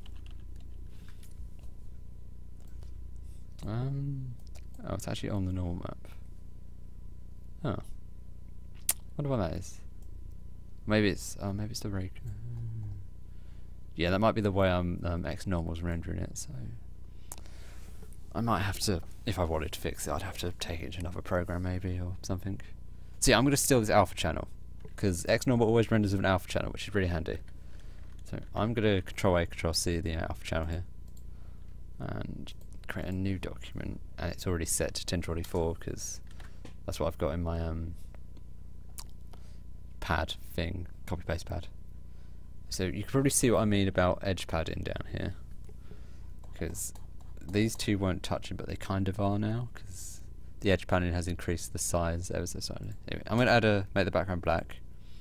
Oh, it's actually on the normal map. Oh. Wonder why that is. Maybe it's the rake. Yeah, that might be the way I'm X-Normal's rendering it, so I might have to, if I wanted to fix it, I'd have to take it to another program maybe, or something. So yeah, I'm going to steal this alpha channel, because X-Normal always renders with an alpha channel, which is really handy. So I'm going to Control-A, Control-C the alpha channel here, and create a new document, and it's already set to 1024, because that's what I've got in my pad thing, copy-paste pad. So you can probably see what I mean about edge padding down here, because these two weren't touching, but they kind of are now, because the edge padding has increased the size ever so slightly. Anyway, I'm going to make the background black,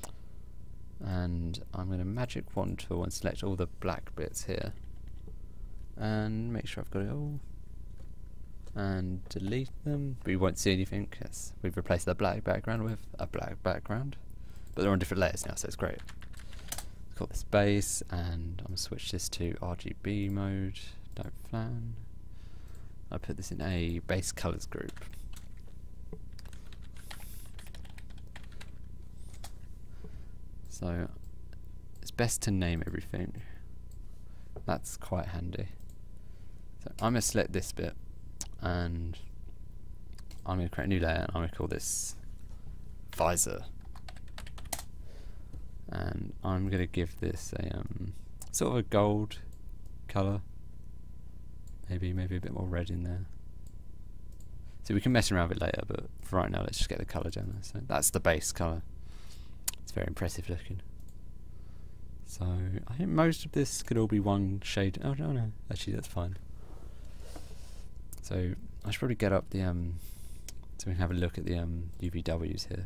and I'm going to magic wand tool and select all the black bits here, and make sure I've got it all, and delete them. We won't see anything because we've replaced the black background with a black background, but they're on different layers now, so it's great. Call this base, and I'm going to switch this to RGB mode, don't flan. I put this in a base colors group. So it's best to name everything. That's quite handy. So I'm going to select this bit, and I'm going to create a new layer, and I'm going to call this visor. And I'm going to give this a sort of a gold colour. Maybe a bit more red in there. So we can mess around with it later, but for right now let's just get the colour down there. So that's the base colour. It's very impressive looking. So I think most of this could all be one shade. Oh no, actually that's fine. So I should probably get up the so we can have a look at the UVWs here.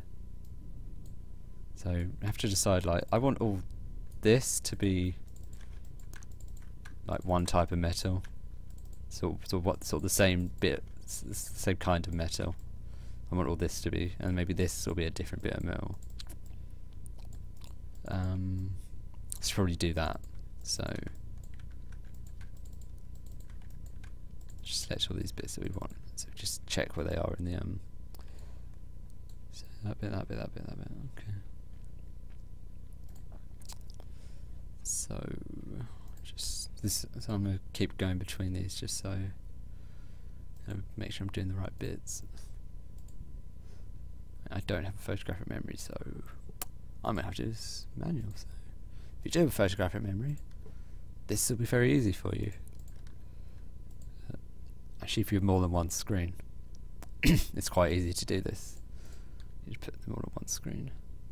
So I have to decide, like, I want all this to be like one type of metal. So what sort of the same bit, the same kind of metal. I want all this to be, and maybe this will be a different bit of metal. Let's probably do that. So just select all these bits that we want. So just check where they are in the so that bit, that bit, that bit, that bit. Okay. So just this. So I'm gonna keep going between these just so make sure I'm doing the right bits. I don't have a photographic memory, so I'm gonna have to do this manual. So if you do have a photographic memory, this will be very easy for you. Actually, if you have more than one screen, it's quite easy to do this. You just put them all on one screen.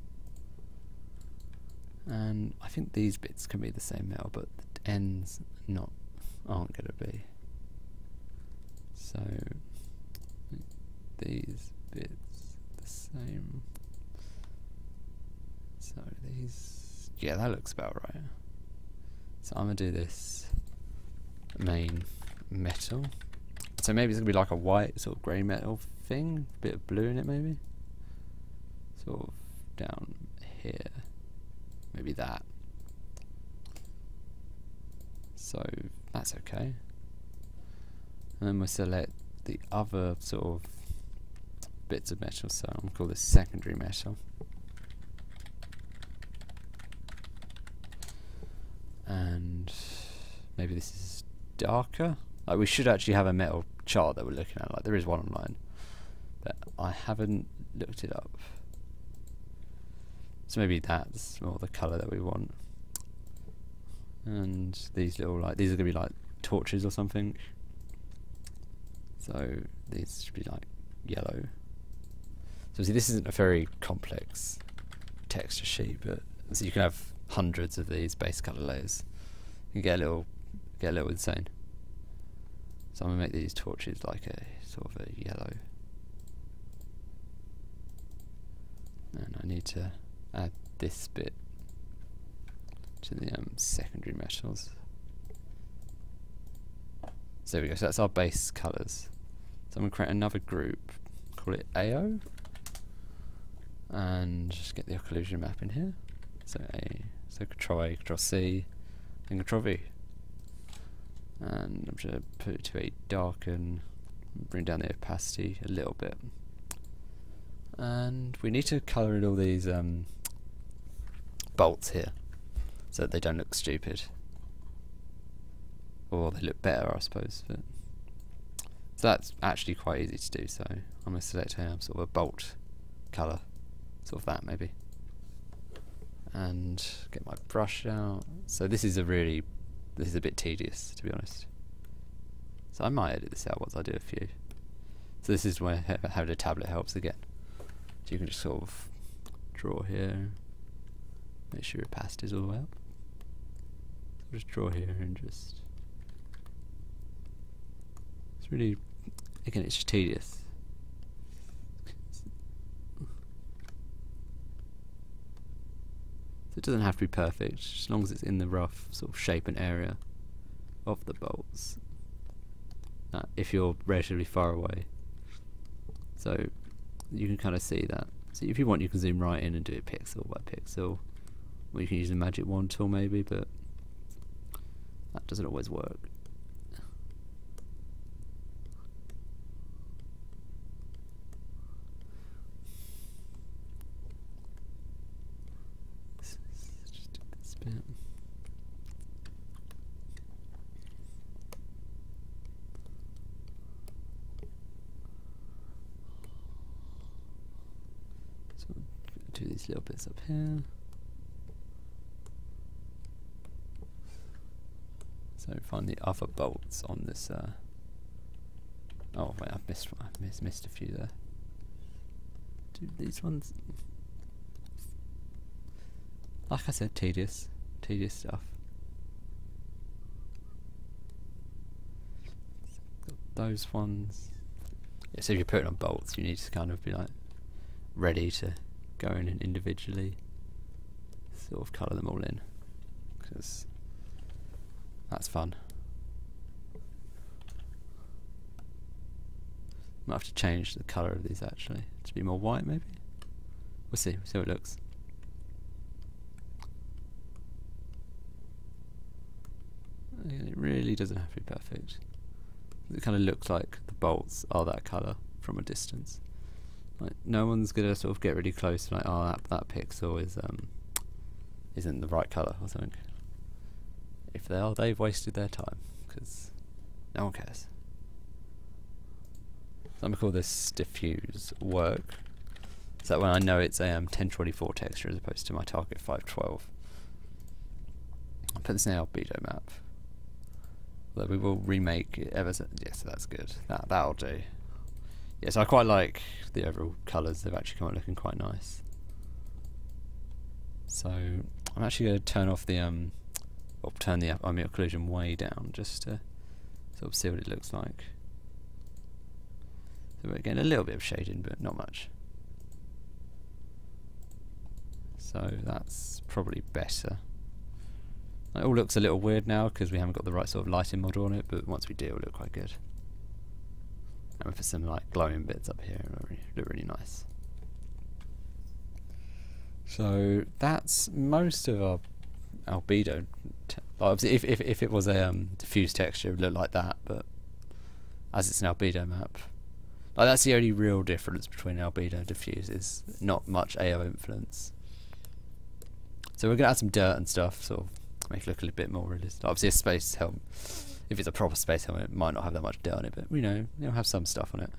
And I think these bits can be the same metal, but the ends aren't going to be. So these bits the same. So these, yeah, that looks about right. So I'm gonna do this main metal. So maybe it's gonna be like a white sort of grey metal thing, a bit of blue in it maybe. Sort of down here. Maybe that. So that's okay. And then we'll select the other sort of bits of metal, so I'm gonna call this secondary metal. And maybe this is darker. Like, we should actually have a metal chart that we're looking at, like there is one online, but I haven't looked it up. So maybe that's more the colour that we want. And these little, like, these are going to be like torches or something. So these should be like yellow. So see, this isn't a very complex texture sheet, but so you can have hundreds of these base colour layers. You can get a little insane. So I'm gonna make these torches like a sort of a yellow. And I need to add this bit to the secondary metals. So there we go, so that's our base colours. So I'm going to create another group, call it AO, and just get the occlusion map in here. So Control A, Control C, and Control V. And I'm just going to put it to a darken, bring down the opacity a little bit. And we need to colour in all these bolts here, so that they don't look stupid. Or they look better, I suppose. But so that's actually quite easy to do, so I'm going to select here sort of a bolt colour, sort of that maybe. And get my brush out. So this is a bit tedious, to be honest. So I might edit this out once I do a few. So this is where having a tablet helps again. So you can just sort of draw here, make sure your opacity is all the way up. So just draw here and just... It's really, again, it's just tedious. So it doesn't have to be perfect, as long as it's in the rough sort of shape and area of the bolts. If you're relatively far away, so you can kind of see that. So if you want, you can zoom right in and do it pixel by pixel, or you can use the magic wand tool maybe, but that doesn't always work. Just do this bit. Do these little bits up here. So find the other bolts on this. Oh wait, I've missed a few there. Do these ones? Like I said, tedious stuff. Those ones. Yeah, so if you're putting on bolts, you need to kind of be like ready to go in and individually sort of colour them all in, because that's fun. Might have to change the colour of these actually to be more white maybe. We'll see how it looks. really doesn't have to be perfect. It kind of looks like the bolts are that colour from a distance. Like, no one's gonna sort of get really close and like, oh, that pixel is isn't the right colour or something. If they are, they've wasted their time, because no one cares. So I'm gonna call this diffuse work, so that when I know it's a 1024 texture as opposed to my target 512. I'll put this in our albedo map. Although we will remake it ever so, yeah, so that's good. That'll do. Yes, I quite like the overall colours. They've actually come out looking quite nice. So I'm actually going to turn off the or turn the ambient occlusion way down just to sort of see what it looks like. So we're getting a little bit of shading, but not much. So that's probably better. It all looks a little weird now because we haven't got the right sort of lighting model on it, but once we do, it'll look quite good. And we put some like glowing bits up here, it'll look really nice. So that's most of our albedo. Obviously, if it was a diffuse texture, it would look like that, but as it's an albedo map, like that's the only real difference between albedo and diffuse, is not much AO influence. So we're gonna add some dirt and stuff, sort of make it look a little bit more realistic. Obviously, a space helmet, if it's a proper space helmet, it might not have that much dirt on it, but you know, it'll have some stuff on it.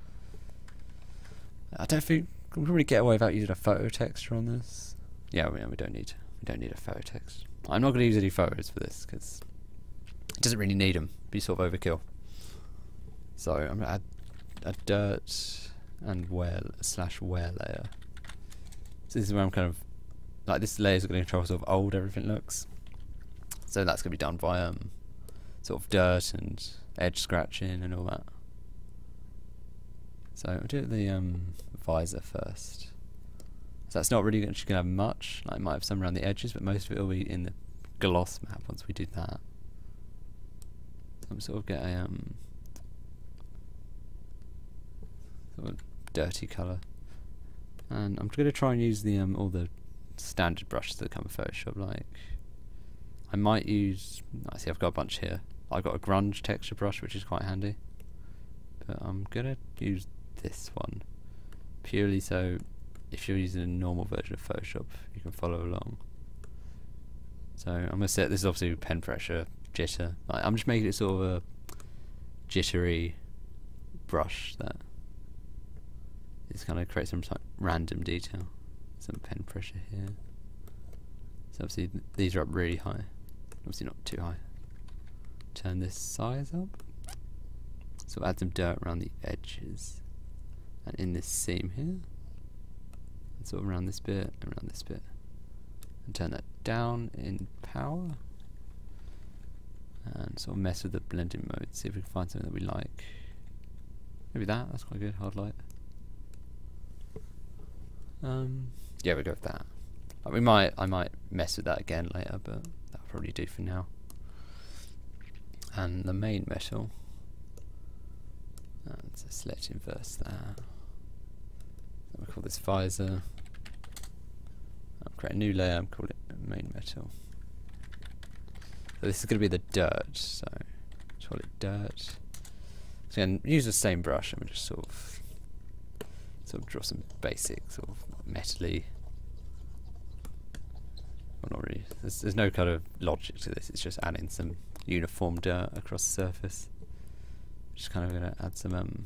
I don't think we can probably get away without using a photo texture on this. Yeah, we don't need a photo text. I'm not going to use any photos for this because it doesn't really need them. Be sort of overkill. So I'm going to add a dirt and wear layer. So this is where I'm kind of like, this layer is going to control sort of old everything looks. So that's going to be done by sort of dirt and edge scratching and all that. So I'll do the visor first. So that's not really actually going to have much. Like, it might have some around the edges, but most of it will be in the gloss map once we do that. So I'm sort of get a sort of dirty colour, and I'm going to try and use the all the standard brushes that come with Photoshop. Like, I might use. I see I've got a bunch here. I've got a grunge texture brush, which is quite handy, but I'm gonna use this one purely so if you're using a normal version of Photoshop, you can follow along. So I'm going to set this, is obviously pen pressure, jitter. Like, I'm just making it sort of a jittery brush that is kind of create some random detail. Some pen pressure here. So obviously these are up really high. Obviously not too high. Turn this size up. So add some dirt around the edges. And in this seam here. And sort of around this bit, and around this bit. And turn that down in power. And sort of mess with the blending mode. See if we can find something that we like. Maybe that's quite good, hard light. Yeah, we'll go with that. Like, I might mess with that again later, but that'll probably do for now. And the main metal. And so select inverse that. We'll call this visor. I'll create a new layer and call it main metal. So this is going to be the dirt, so call it dirt. So again, use the same brush and we'll just sort of draw some basic sort of metal-y. Well, not really. There's no kind of logic to this. It's just adding some uniform dirt across the surface. Just kind of going to add some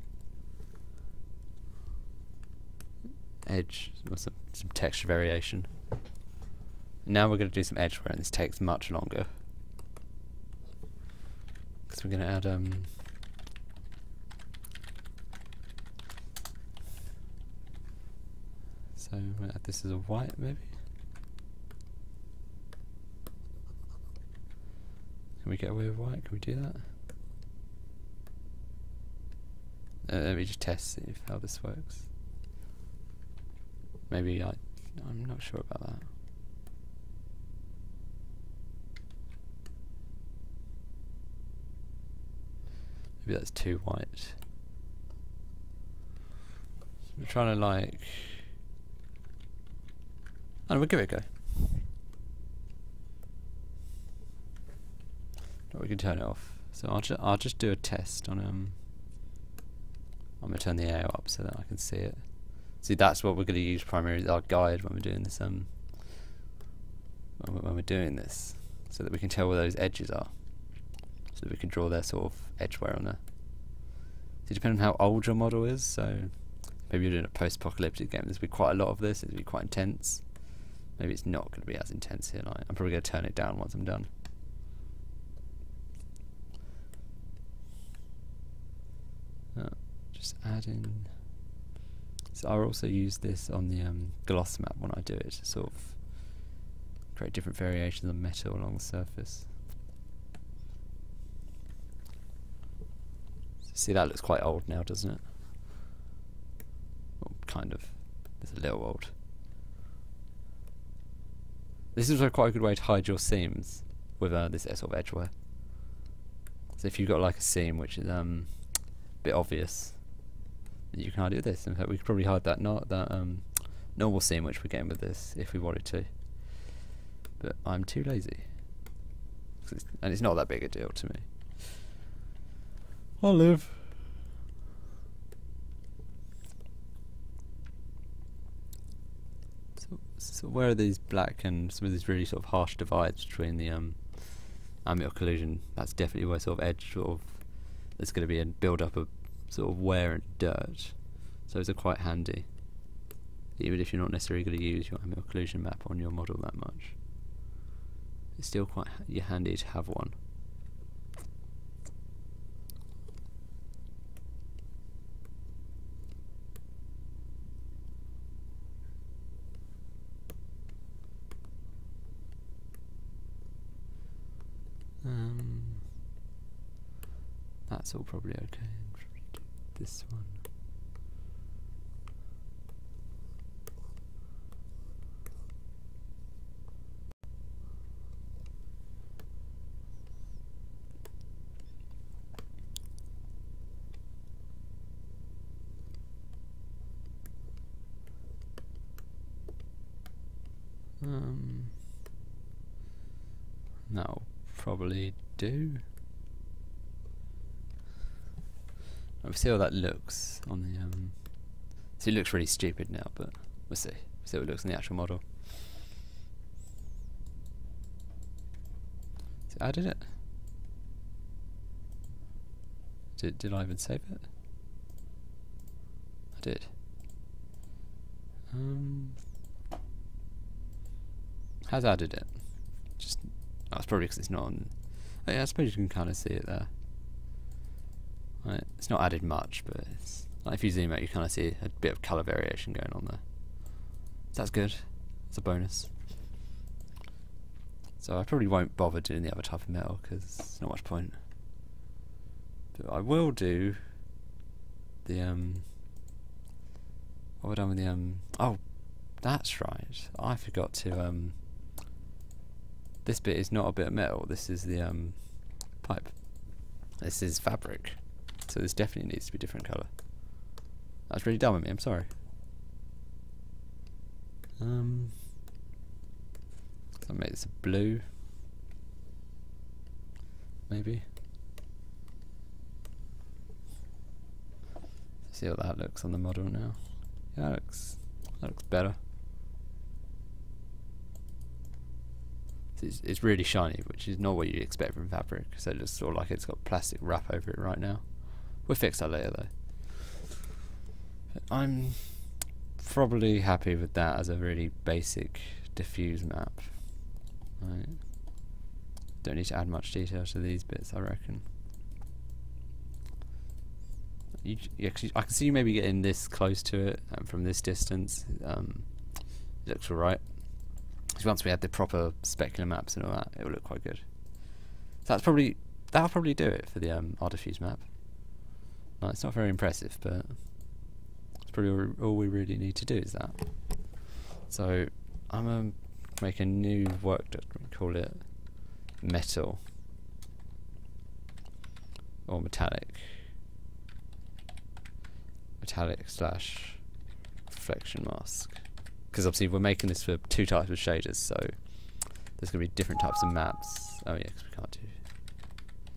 edge or some texture variation. Now we're going to do some edge wear, and this takes much longer because we're going to add so we'll add this as a white maybe. Can we get away with white? Can we do that? Let me just test see how this works. Maybe I'm not sure about that. Maybe that's too white. So we're trying to like. Oh, we'll give it a go. What we can turn it off. So I'll just do a test on I'm gonna turn the AO up so that I can see it. See, that's what we're gonna use primarily as our guide when we're doing this when we're doing this, so that we can tell where those edges are, so that we can draw their sort of edge wear on there. So depending on how old your model is, so maybe you're doing a post-apocalyptic game, there's going to be quite a lot of this, it's going to be quite intense. Maybe it's not going to be as intense here. I'm probably going to turn it down once I'm done. Just add in. So I'll also use this on the gloss map when I do it to sort of create different variations of metal along the surface. So see, that looks quite old now, doesn't it? Well, kind of. It's a little old. This is quite a good way to hide your seams with this sort of edge wear. So if you've got like a seam which is a bit obvious, you can hide it with this. In fact, we could probably hide that normal seam which we're getting with this if we wanted to. But I'm too lazy. And it's not that big a deal to me. I'll live. So where are these black and some of these really sort of harsh divides between the ambient occlusion? That's definitely where sort of edge there's going to be a build up of sort of wear and dirt. So those are quite handy, even if you're not necessarily going to use your ambient occlusion map on your model that much. It's still quite handy to have one. That's all probably okay. This one. That'll probably do. We'll see how that looks on the so it looks really stupid now, but we'll see. See how it looks in the actual model. So I did it. Did I even save it? I did. Has added it? Just it's probably because it's not on. Oh yeah, I suppose you can kind of see it there. Right, it's not added much, but it's like if you zoom out, you kind of see a bit of colour variation going on there. So that's good. It's a bonus. So I probably won't bother doing the other type of metal because there's not much point. But I will do the what have I done with the oh, that's right. I forgot to this bit is not a bit of metal. This is the pipe. This is fabric. So this definitely needs to be a different colour. That's really dumb of me, I'm sorry. So I'll make this a blue. Maybe. See how that looks on the model now. Yeah, that looks better. It's really shiny, which is not what you'd expect from fabric, so it looks sort of like it's got plastic wrap over it right now. We'll fix that later though. But I'm probably happy with that as a really basic diffuse map. Right. Don't need to add much detail to these bits, I reckon. Yeah, 'cause I can see you maybe getting this close to it from this distance. It looks alright. Because once we add the proper specular maps and all that, it will look quite good. So that'll probably do it for the our diffuse map. No, it's not very impressive, but it's probably all we really need to do is that. So I'm gonna make a new work document, call it metal or metallic slash reflection mask. Because obviously we're making this for two types of shaders, so there's going to be different types of maps. Oh yeah, because we can't do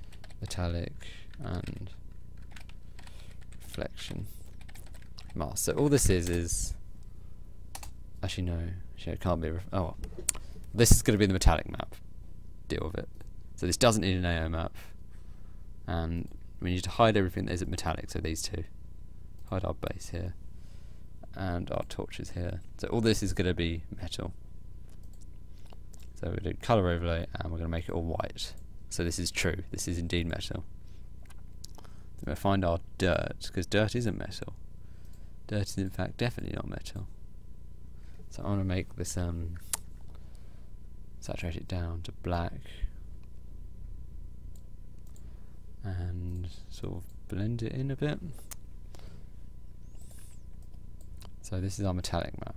metallic, and reflection mask. So all this is actually no, it can't be. Oh, this is going to be the metallic map. Deal with it. So this doesn't need an AO map, and we need to hide everything that isn't metallic. So these two, hide our base here, and our torches here. So all this is going to be metal. So we're going to do color overlay, and we're going to make it all white. So this is true. This is indeed metal. Then we'll find our dirt, because dirt isn't metal. Dirt is in fact definitely not metal. So I want to make this saturate it down to black and sort of blend it in a bit. So this is our metallic map.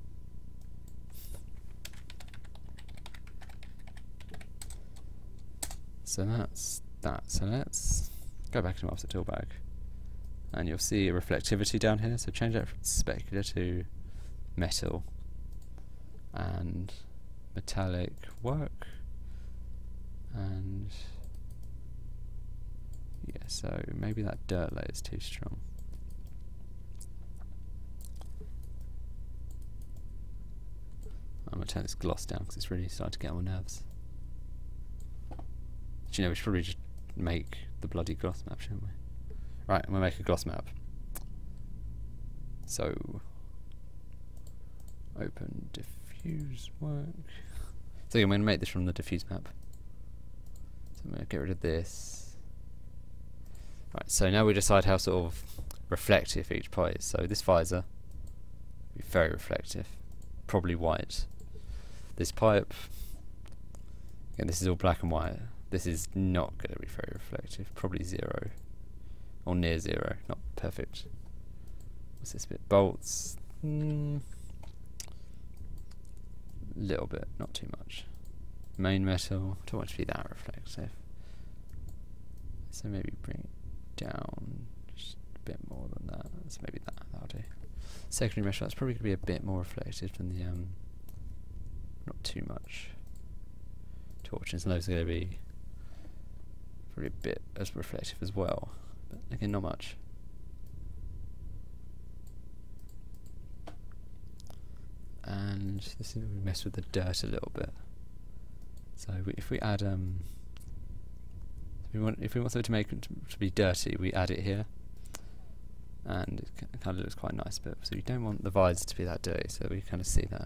So that's that. So let's go back to marmoset toolbag, and you'll see a reflectivity down here. So change that from specular to metal, and metallic work, and yeah, so maybe that dirt layer is too strong. I'm going to turn this gloss down because it's really starting to get on my nerves. Do you know, we should probably just make the bloody gloss map, shouldn't we? Right, I'm going to make a gloss map. So, open diffuse work. So I'm going to make this from the diffuse map. So I'm going to get rid of this. Right, so now we decide how sort of reflective each part is. So this visor will be very reflective, probably white. This pipe, again, this is all black and white. This is not going to be very reflective, probably 0 or near 0, not perfect. What's this bit? Bolts, little bit, not too much. Main metal, don't want it to be that reflective. So maybe bring it down just a bit more than that. So maybe that'll do. Secondary metal, that's probably going to be a bit more reflective than the not too much. Torches, and those are going to be probably a bit as reflective as well, but again, not much. And this is where we mess with the dirt a little bit. So if we add if we want something to make it to be dirty, we add it here, and it kind of looks quite nice. But so we don't want the visor to be that dirty, so we kind of see that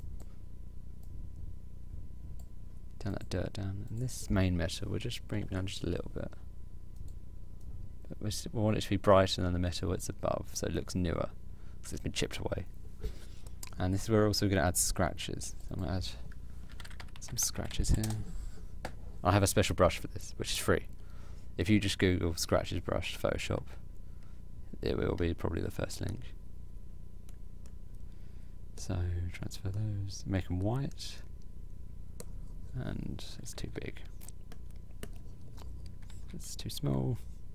turn that dirt down. And this main metal, we'll just bring it down just a little bit. But we want it to be brighter than the metal it's above, so it looks newer, because it's been chipped away. And this is where we're also going to add scratches. So I'm going to add some scratches here. I have a special brush for this, which is free. If you just Google scratches brush Photoshop, it will be probably the first link. So transfer those, make them white, and it's too big. It's too small.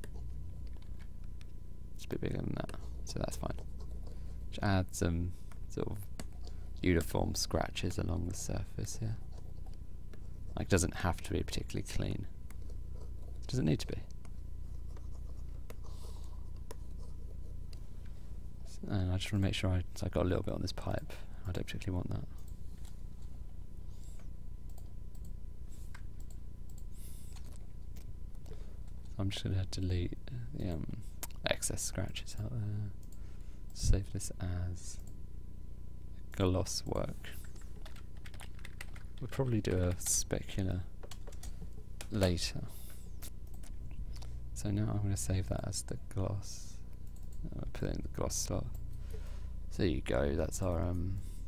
It's a bit bigger than that, so that's fine. Just add some sort of uniform scratches along the surface here. Like, doesn't have to be particularly clean. Does it need to be? And I just want to make sure I got a little bit on this pipe. I don't particularly want that. I'm just going to delete the excess scratches out there. Save this as gloss work. We'll probably do a specular later. So now I'm going to save that as the gloss. I'll put it in the gloss slot. So there you go, that's our I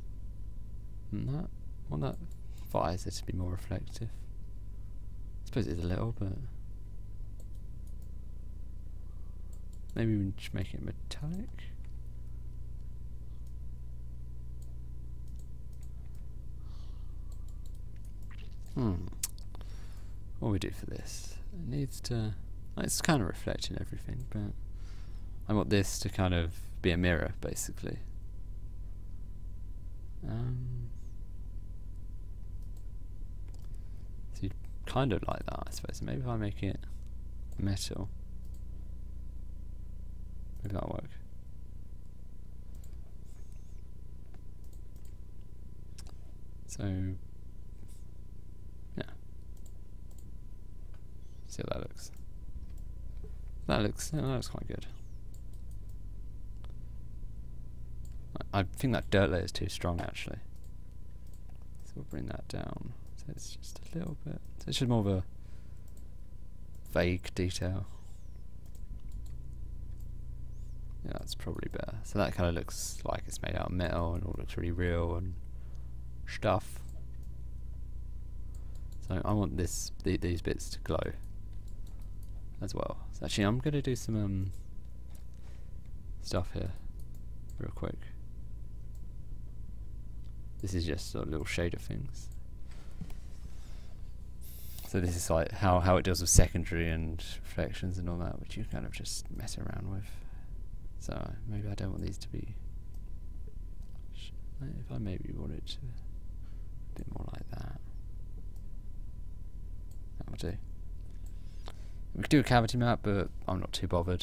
want that visor to be more reflective. I suppose it's a little, but maybe we should make it metallic. What do we do for this? It needs to, it's kind of reflecting everything, but I want this to kind of be a mirror, basically. So you kind of like that, I suppose. Maybe if I make it metal. Maybe that'll work. So, yeah. See how that looks. That looks quite good. I think that dirt layer is too strong actually. So we'll bring that down. So it's just a little bit. So it's just more of a vague detail. Yeah, that's probably better. So that kind of looks like it's made out of metal and all looks really real and stuff. So I want these bits to glow as well. So actually I'm going to do some stuff here real quick. This is just sort of little shader things. So this is like how it deals with secondary and reflections and all that, which you kind of just mess around with. So maybe I don't want these to be. If I maybe want it to a bit more like that. That will do. We could do a cavity map, but I'm not too bothered.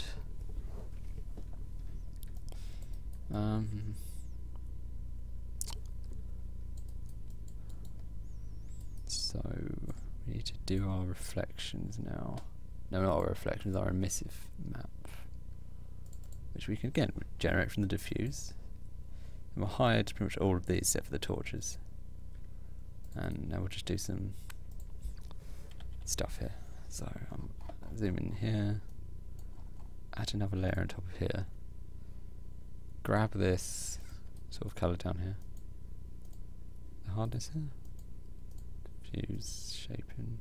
So we need to do our reflections now. No, not our reflections, our emissive map, which we can again generate from the diffuse. And we'll hide pretty much all of these except for the torches. And now we'll just do some stuff here. So zoom in here, add another layer on top of here, grab this sort of colour down here, the hardness here, diffuse, shaping.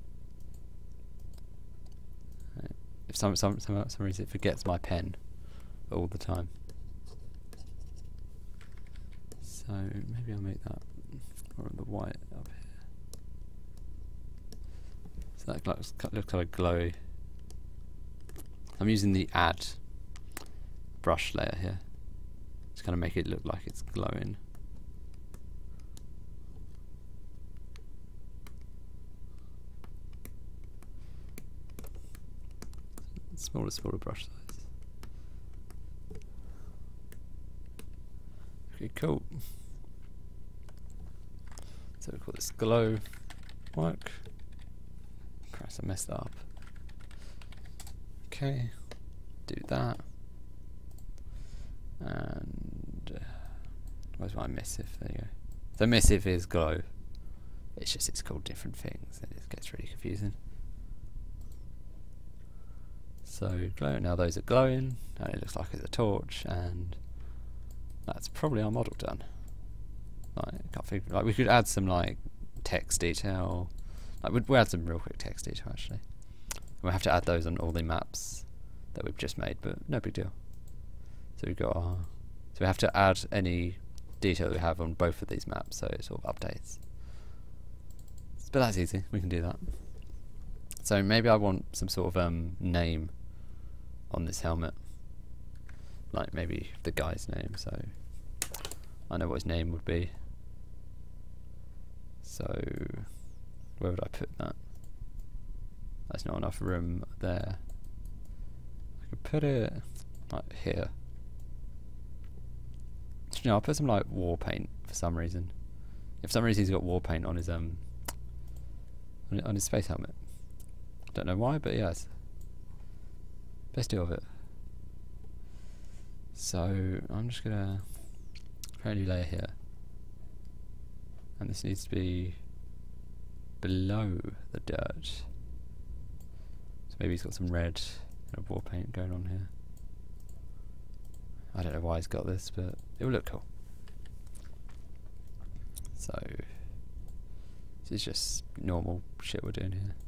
Right. If some reason it forgets my pen all the time, so maybe I'll make that more of the white up here. So that looks kind of glowy. I'm using the add brush layer here to kind of make it look like it's glowing. Smaller brush size. Okay, cool. So we call this glow work. Christ, I messed that up. Okay, do that. And where's my emissive? There you go. So emissive is glow. It's just it's called different things, and it gets really confusing. So glow. Now those are glowing, and it looks like it's a torch, and that's probably our model done. Like, I can't figure. Like we could add some like text detail. Like we'll add some real quick text detail actually. We'll have to add those on all the maps that we've just made, but no big deal. So we've got our. So we have to add any detail we have on both of these maps, so it sort of updates. But that's easy. We can do that. So maybe I want some sort of name on this helmet, like maybe the guy's name, so I know what his name would be. So where would I put that? That's not enough room there. I could put it like here. No, I'll put some like war paint for some reason. If for some reason he's got war paint on his space helmet. Don't know why, but yes. Best deal of it. So I'm just gonna create a new layer here, and this needs to be below the dirt. So maybe he's got some red kind of war paint going on here. I don't know why he's got this, but it will look cool. So this is just normal shit we're doing here.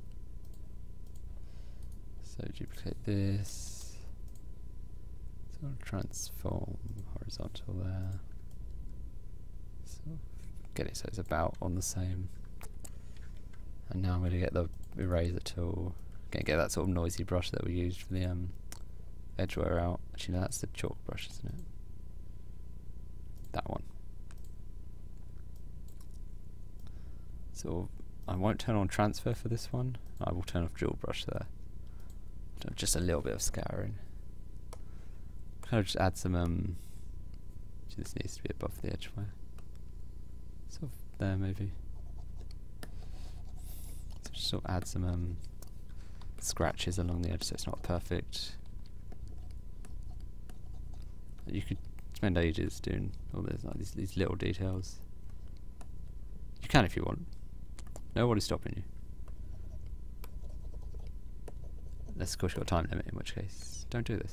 So duplicate this, so transform horizontal there, so get it so it's about on the same, and now I'm going to get the eraser tool, get that sort of noisy brush that we used for the edge wear out. Actually no, that's the chalk brush, isn't it? That one. So I won't turn on transfer for this one, I will turn off dual brush there. Just a little bit of scouring. Kind of just add some. This needs to be above the edge, where sort of there maybe. So just sort of add some scratches along the edge, so it's not perfect. You could spend ages doing all this, like these little details. You can if you want. Nobody's stopping you. Unless of course you've got a time limit, in which case don't do this.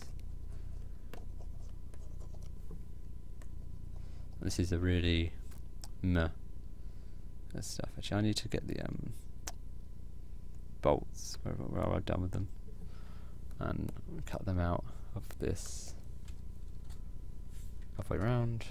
This is a really meh stuff. Actually, I need to get the bolts where I've done with them and cut them out of this halfway round.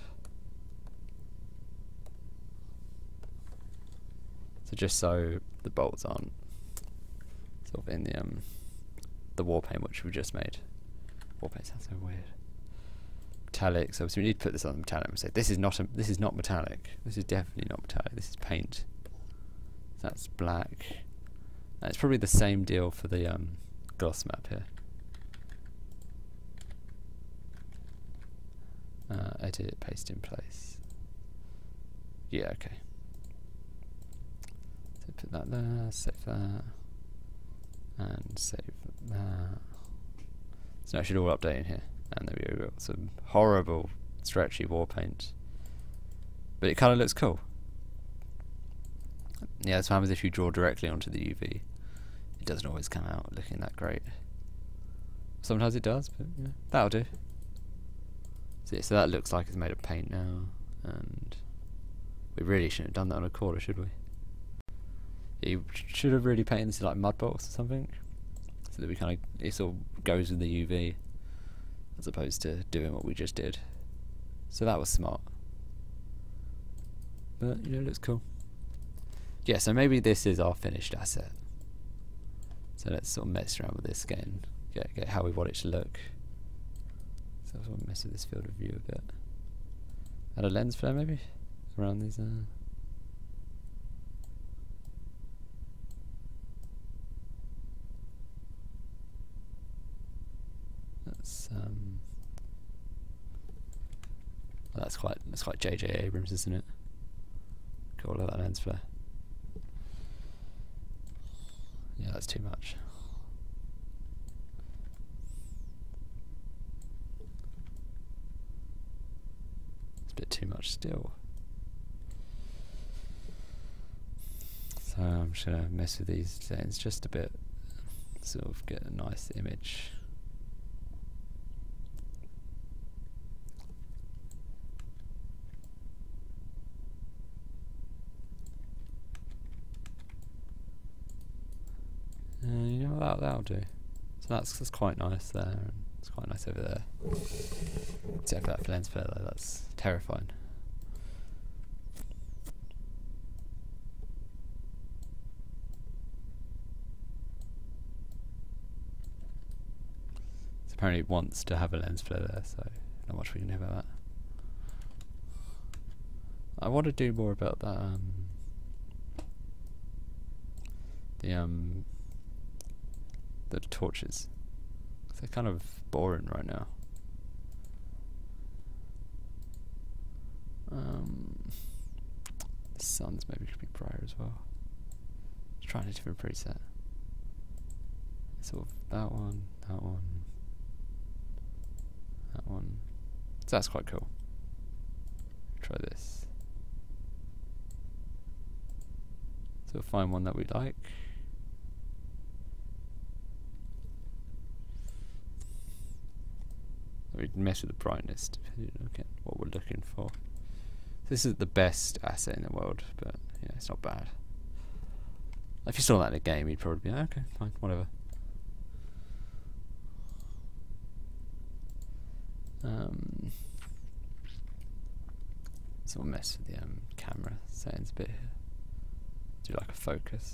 So just so the bolts aren't sort of in the war paint which we just made. War paint sounds so weird. Metallic, so we need to put this on the metallic and say this is not metallic. This is definitely not metallic. This is paint. So that's black. And it's probably the same deal for the gloss map here. Edit, paste in place. Yeah, okay. So put that there, save that, and save that. So now it should all update in here. And there we go, we've got some horrible, stretchy war paint. But it kind of looks cool. Yeah, that's what happens if you draw directly onto the UV. It doesn't always come out looking that great. Sometimes it does, but yeah, that'll do. So, yeah, so that looks like it's made of paint now. And we really shouldn't have done that on a quarter, should we? Yeah, you should have really painted this like mud box or something. So that we kind of, it sort of goes with the UV. As opposed to doing what we just did. So that was smart. But, you know, it looks cool. Yeah, so maybe this is our finished asset. So let's sort of mess around with this again. Get how we want it to look. So I want to mess with this field of view a bit. Add a lens flare maybe? Around these that's quite J.J. Abrams, isn't it? Cool, I love that lens flare. Yeah, that's too much. It's a bit too much still. So I'm just gonna mess with these settings just a bit, sort of get a nice image. You know, that'll do. So that's quite nice there, and it's quite nice over there. Except for that lens flare though, that's terrifying. So apparently it wants to have a lens flare there, so not much we can do about that. I want to do more about that the torches. They're kind of boring right now. The suns maybe could be brighter as well. Let's try a different preset. Sort of that one, that one, that one. So that's quite cool. Try this. So we'll find one that we like. We mess with the brightness to look at what we're looking for. This is the best asset in the world, but yeah, it's not bad. If you saw that in a game, you'd probably be like, okay, fine, whatever. So we'll mess with the camera settings a bit here. Do like a focus.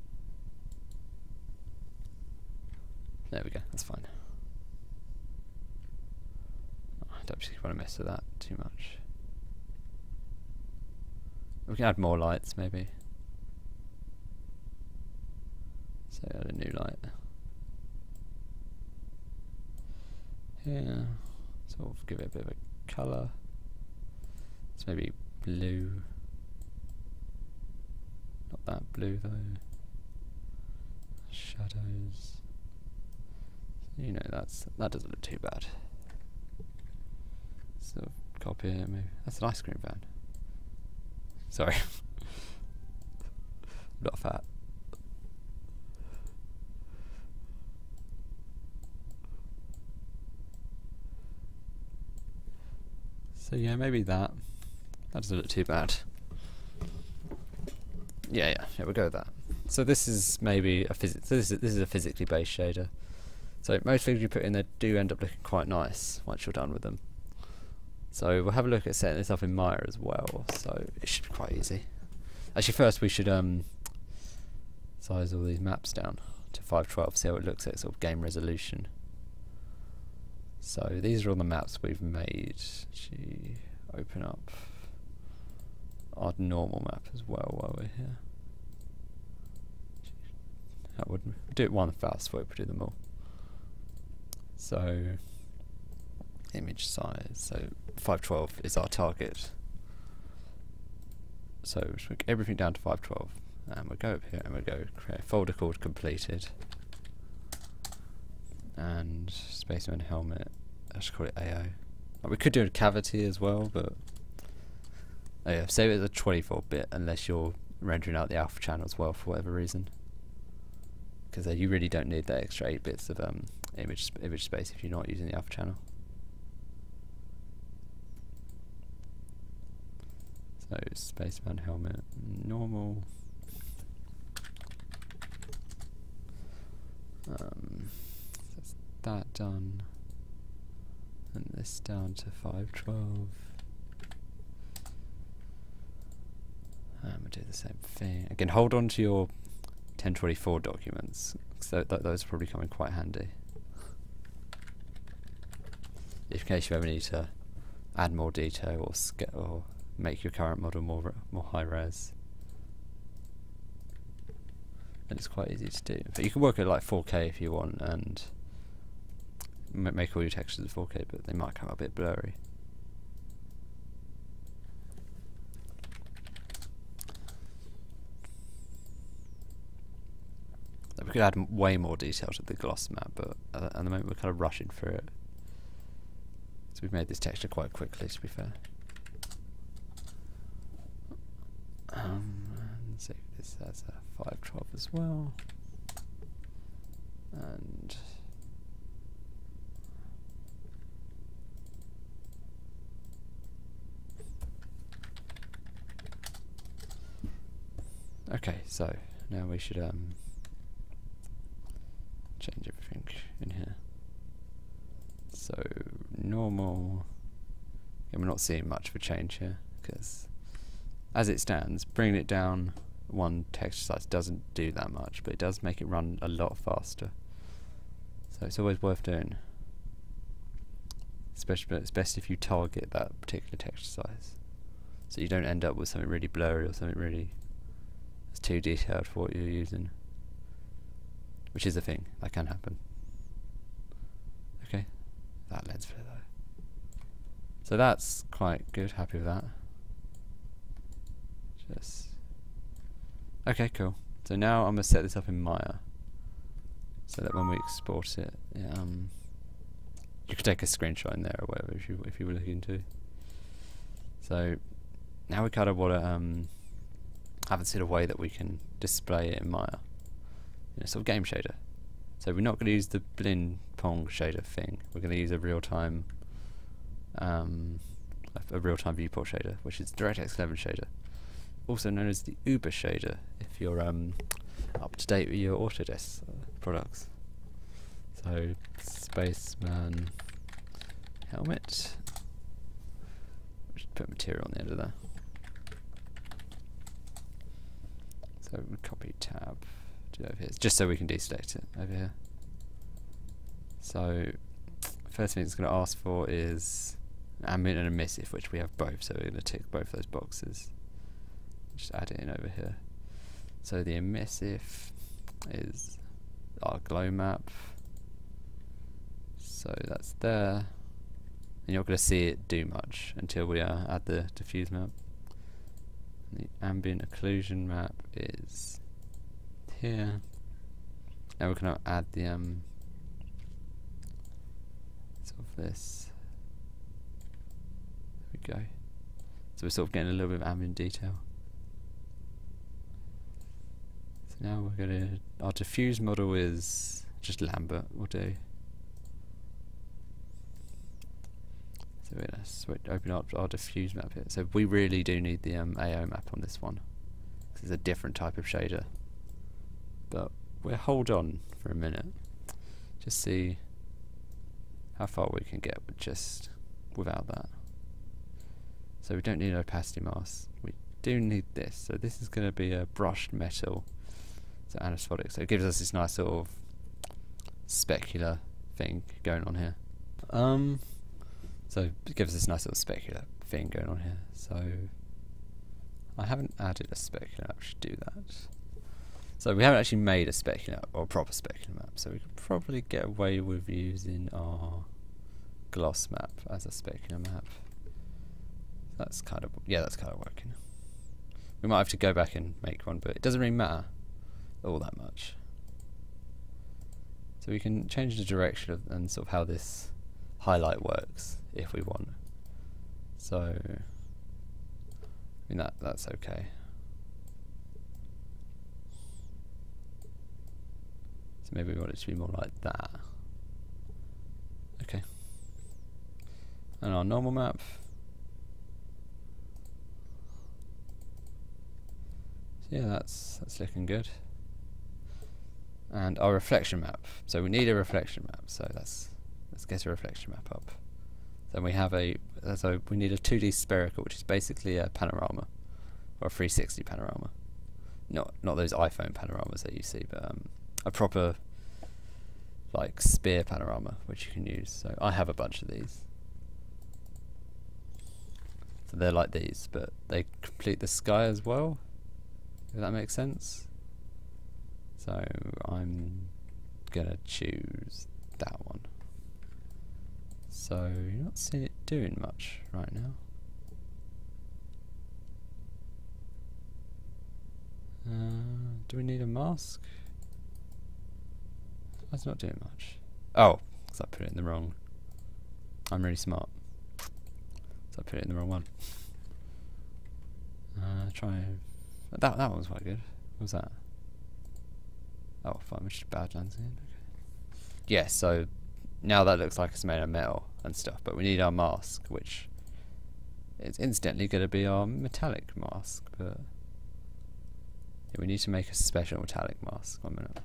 There we go, that's fine. I don't particularly want to mess with that too much. We can add more lights maybe. So add a new light. here. Sort of give it a bit of a colour. It's maybe blue. Not that blue though. Shadows. You know, that doesn't look too bad. Sort of copy it maybe. That's an ice cream van. Sorry. Not fat. So yeah, maybe that. That doesn't look too bad. Yeah, we'll go with that. So this is maybe a this is a physically based shader. So most things you put in there do end up looking quite nice once you're done with them. So we'll have a look at setting this up in Maya as well. So it should be quite easy. Actually, first we should size all these maps down to 512. See how it looks at sort of game resolution. So these are all the maps we've made. Actually, open up our normal map as well while we're here. That would do it one fast before we do them all. So image size. So 512 is our target. So we'll make everything down to 512, and we'll go up here and we'll go create a folder called completed. And Spaceman Helmet, I should call it AO. We could do a cavity as well, but oh yeah, save it as a 24-bit unless you're rendering out the alpha channel as well for whatever reason. Because you really don't need that extra 8 bits of image space if you're not using the alpha channel. So Spaceman Helmet, normal. That's that done, and this down to 512. And we'll do the same thing. Again, hold on to your 1024 documents, so those probably come in quite handy. In case you ever need to add more detail or make your current model more high res. And it's quite easy to do. But you can work at like 4K if you want and make all your textures at 4K, but they might come out a bit blurry. We could add way more detail to the gloss map, but at the moment we're kind of rushing through it. So we've made this texture quite quickly, to be fair. And save this as a 512 as well. And okay, so now we should change everything in here. So normal, and we're not seeing much of a change here because as it stands, bringing it down one texture size doesn't do that much, but it does make it run a lot faster. So it's always worth doing. Especially, it's best if you target that particular texture size, so you don't end up with something really blurry or something really that's too detailed for what you're using. Which is a thing, that can happen. Okay, that lens flare though. So that's quite good, happy with that. Okay, cool. So now I'm going to set this up in Maya, so that when we export it, you could take a screenshot in there or whatever if you were looking to. So now we kind of want to have a sort of way that we can display it in Maya. Sort of game shader. So we're not going to use the Blinn pong shader thing. We're going to use a real-time viewport shader, which is DirectX 11 shader, also known as the Uber shader if you're up to date with your Autodesk products. So Spaceman Helmet. Just put material on the end of that. So we copy tab. Over here, just so we can deselect it over here. So first thing it's going to ask for is an ambient and emissive, which we have both, so we're going to tick both those boxes. Just add it in over here. So the emissive is our glow map. So that's there. And you're not going to see it do much until we add the diffuse map. And the ambient occlusion map is here. Now we're going to add the sort of this. There we go. So we're sort of getting a little bit of ambient detail. So now we're going to, our diffuse model is just Lambert, we'll do. So we're going to open up our diffuse map here. So we really do need the AO map on this one, because it's a different type of shader. But we'll hold on for a minute, just see how far we can get with just without that. So we don't need an opacity mask. We do need this. So this is going to be a brushed metal, so anisotonic. So it gives us this nice sort of specular thing going on here. So it gives us this nice little specular thing going on here. So I haven't added a specular map. I should do that. So we haven't actually made a specular or a proper specular map. So we could probably get away with using our gloss map as a specular map. That's kind of, yeah, that's kind of working. We might have to go back and make one, but it doesn't really matter all that much. So we can change the direction of, and sort of how this highlight works if we want. So I mean that's okay. So maybe we want it to be more like that. Okay. And our normal map. So yeah, that's looking good. And our reflection map. So we need a reflection map. So let's get a reflection map up. Then we have so we need a 2D spherical, which is basically a panorama, or a 360 panorama. Not those iPhone panoramas that you see, but a proper like sphere panorama, which you can use. So I have a bunch of these. So they're like these, but they complete the sky as well, if that makes sense. So I'm gonna choose that one. So you're not seeing it doing much right now. Do we need a mask? That's not doing much. Oh, because I put it in the wrong. I'm really smart. So I put it in the wrong one. Try that one was quite good. What was that? Oh, fine, which is Badlands again. Okay. Yeah, so now that looks like it's made of metal and stuff, but we need our mask, which is instantly going to be our metallic mask, but yeah, we need to make a special metallic mask. 1 minute.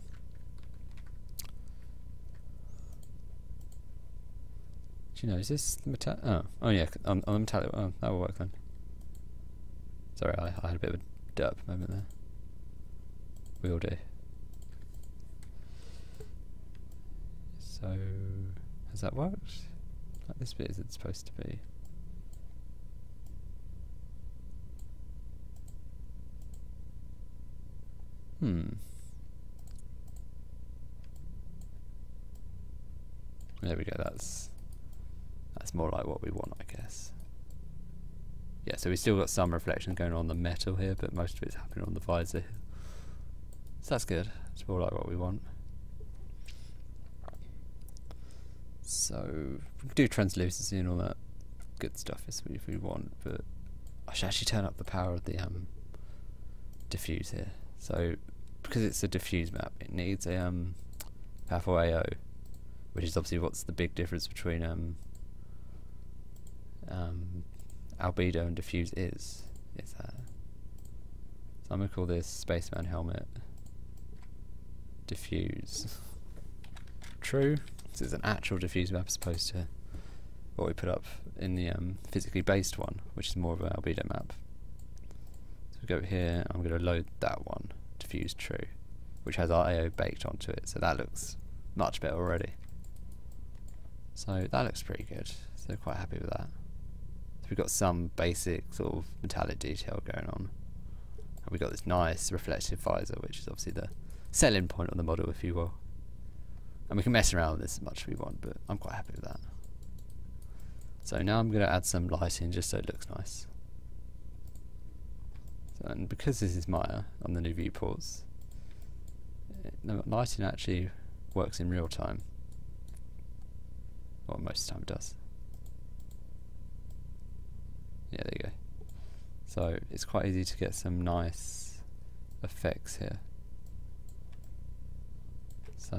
Do you know, is this metallic? Oh yeah, on the metallic. Oh, that will work then. Sorry, I had a bit of a derp moment there. We all do. So, has that worked? Like this bit is it's supposed to be. There we go, that's more like what we want, I guess. Yeah, so we still got some reflection going on the metal here, but most of it's happening on the visor here. So that's good. It's more like what we want. So we can do translucency and all that good stuff if we want, but I should actually turn up the power of the diffuse here. So because it's a diffuse map, it needs a powerful AO, which is obviously what's the big difference between albedo and diffuse is that. So I'm going to call this Spaceman Helmet diffuse true. This is an actual diffuse map as opposed to what we put up in the physically based one, which is more of an albedo map. So we go here, I'm going to load that one, diffuse true, which has our AO baked onto it, so that looks much better already. So that looks pretty good, so quite happy with that. So we've got some basic sort of metallic detail going on. And we've got this nice reflective visor, which is obviously the selling point of the model, if you will. And we can mess around with this as much as we want, but I'm quite happy with that. So now I'm going to add some lighting just so it looks nice. So, and because this is Maya on the new viewports, the lighting actually works in real time. Well, most of the time it does. Yeah, there you go. So it's quite easy to get some nice effects here. So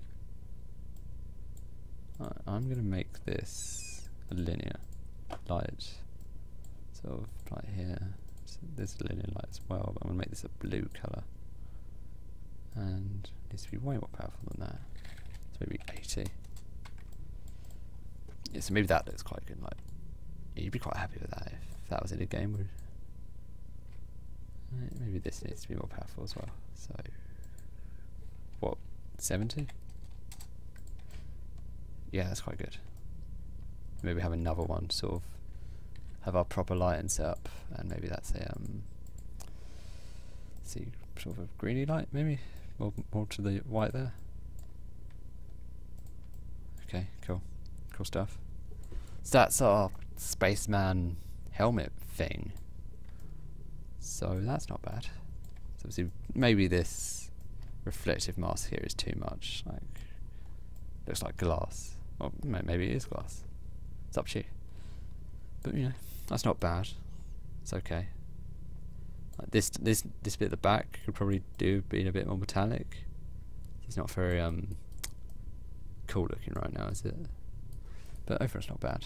I'm going to make this a linear light, sort of right here. So there's a linear light as well, but I'm going to make this a blue colour, and it needs to be way more powerful than that. So maybe 80. Yeah, so maybe that looks quite good. Like, you'd be quite happy with that if that was in a game. Would maybe this needs to be more powerful as well. So what, 70? Yeah, that's quite good. Maybe have another one, sort of have our proper lighting set up, and maybe that's a see, sort of a greeny light, maybe more to the white there. Okay, cool stuff. So that's our Spaceman Helmet thing. So that's not bad. So obviously maybe this reflective mask here is too much. Like, looks like glass. Well, maybe it is glass. It's up to you. But you know, that's not bad. It's okay. Like this bit at the back could probably do being a bit more metallic. It's not very cool looking right now, is it? But overall it's not bad.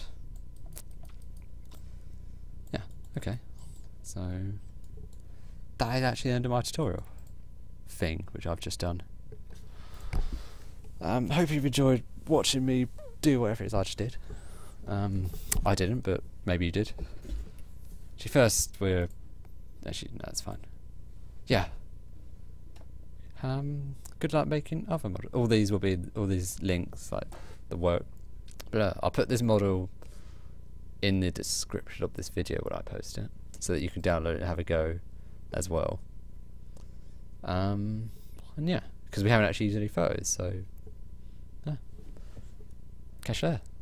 Yeah, okay. So that is actually the end of my tutorial thing, which I've just done. Hope you've enjoyed watching me do whatever it is I just did. I didn't, but maybe you did. Actually, first we're... Actually, no, that's fine. Yeah. Good luck making other models. All these will be... All these links, like the work... But I'll put this model in the description of this video when I post it, so that you can download it and have a go as well. And yeah, because we haven't actually used any photos, so... Yeah. Catch you there.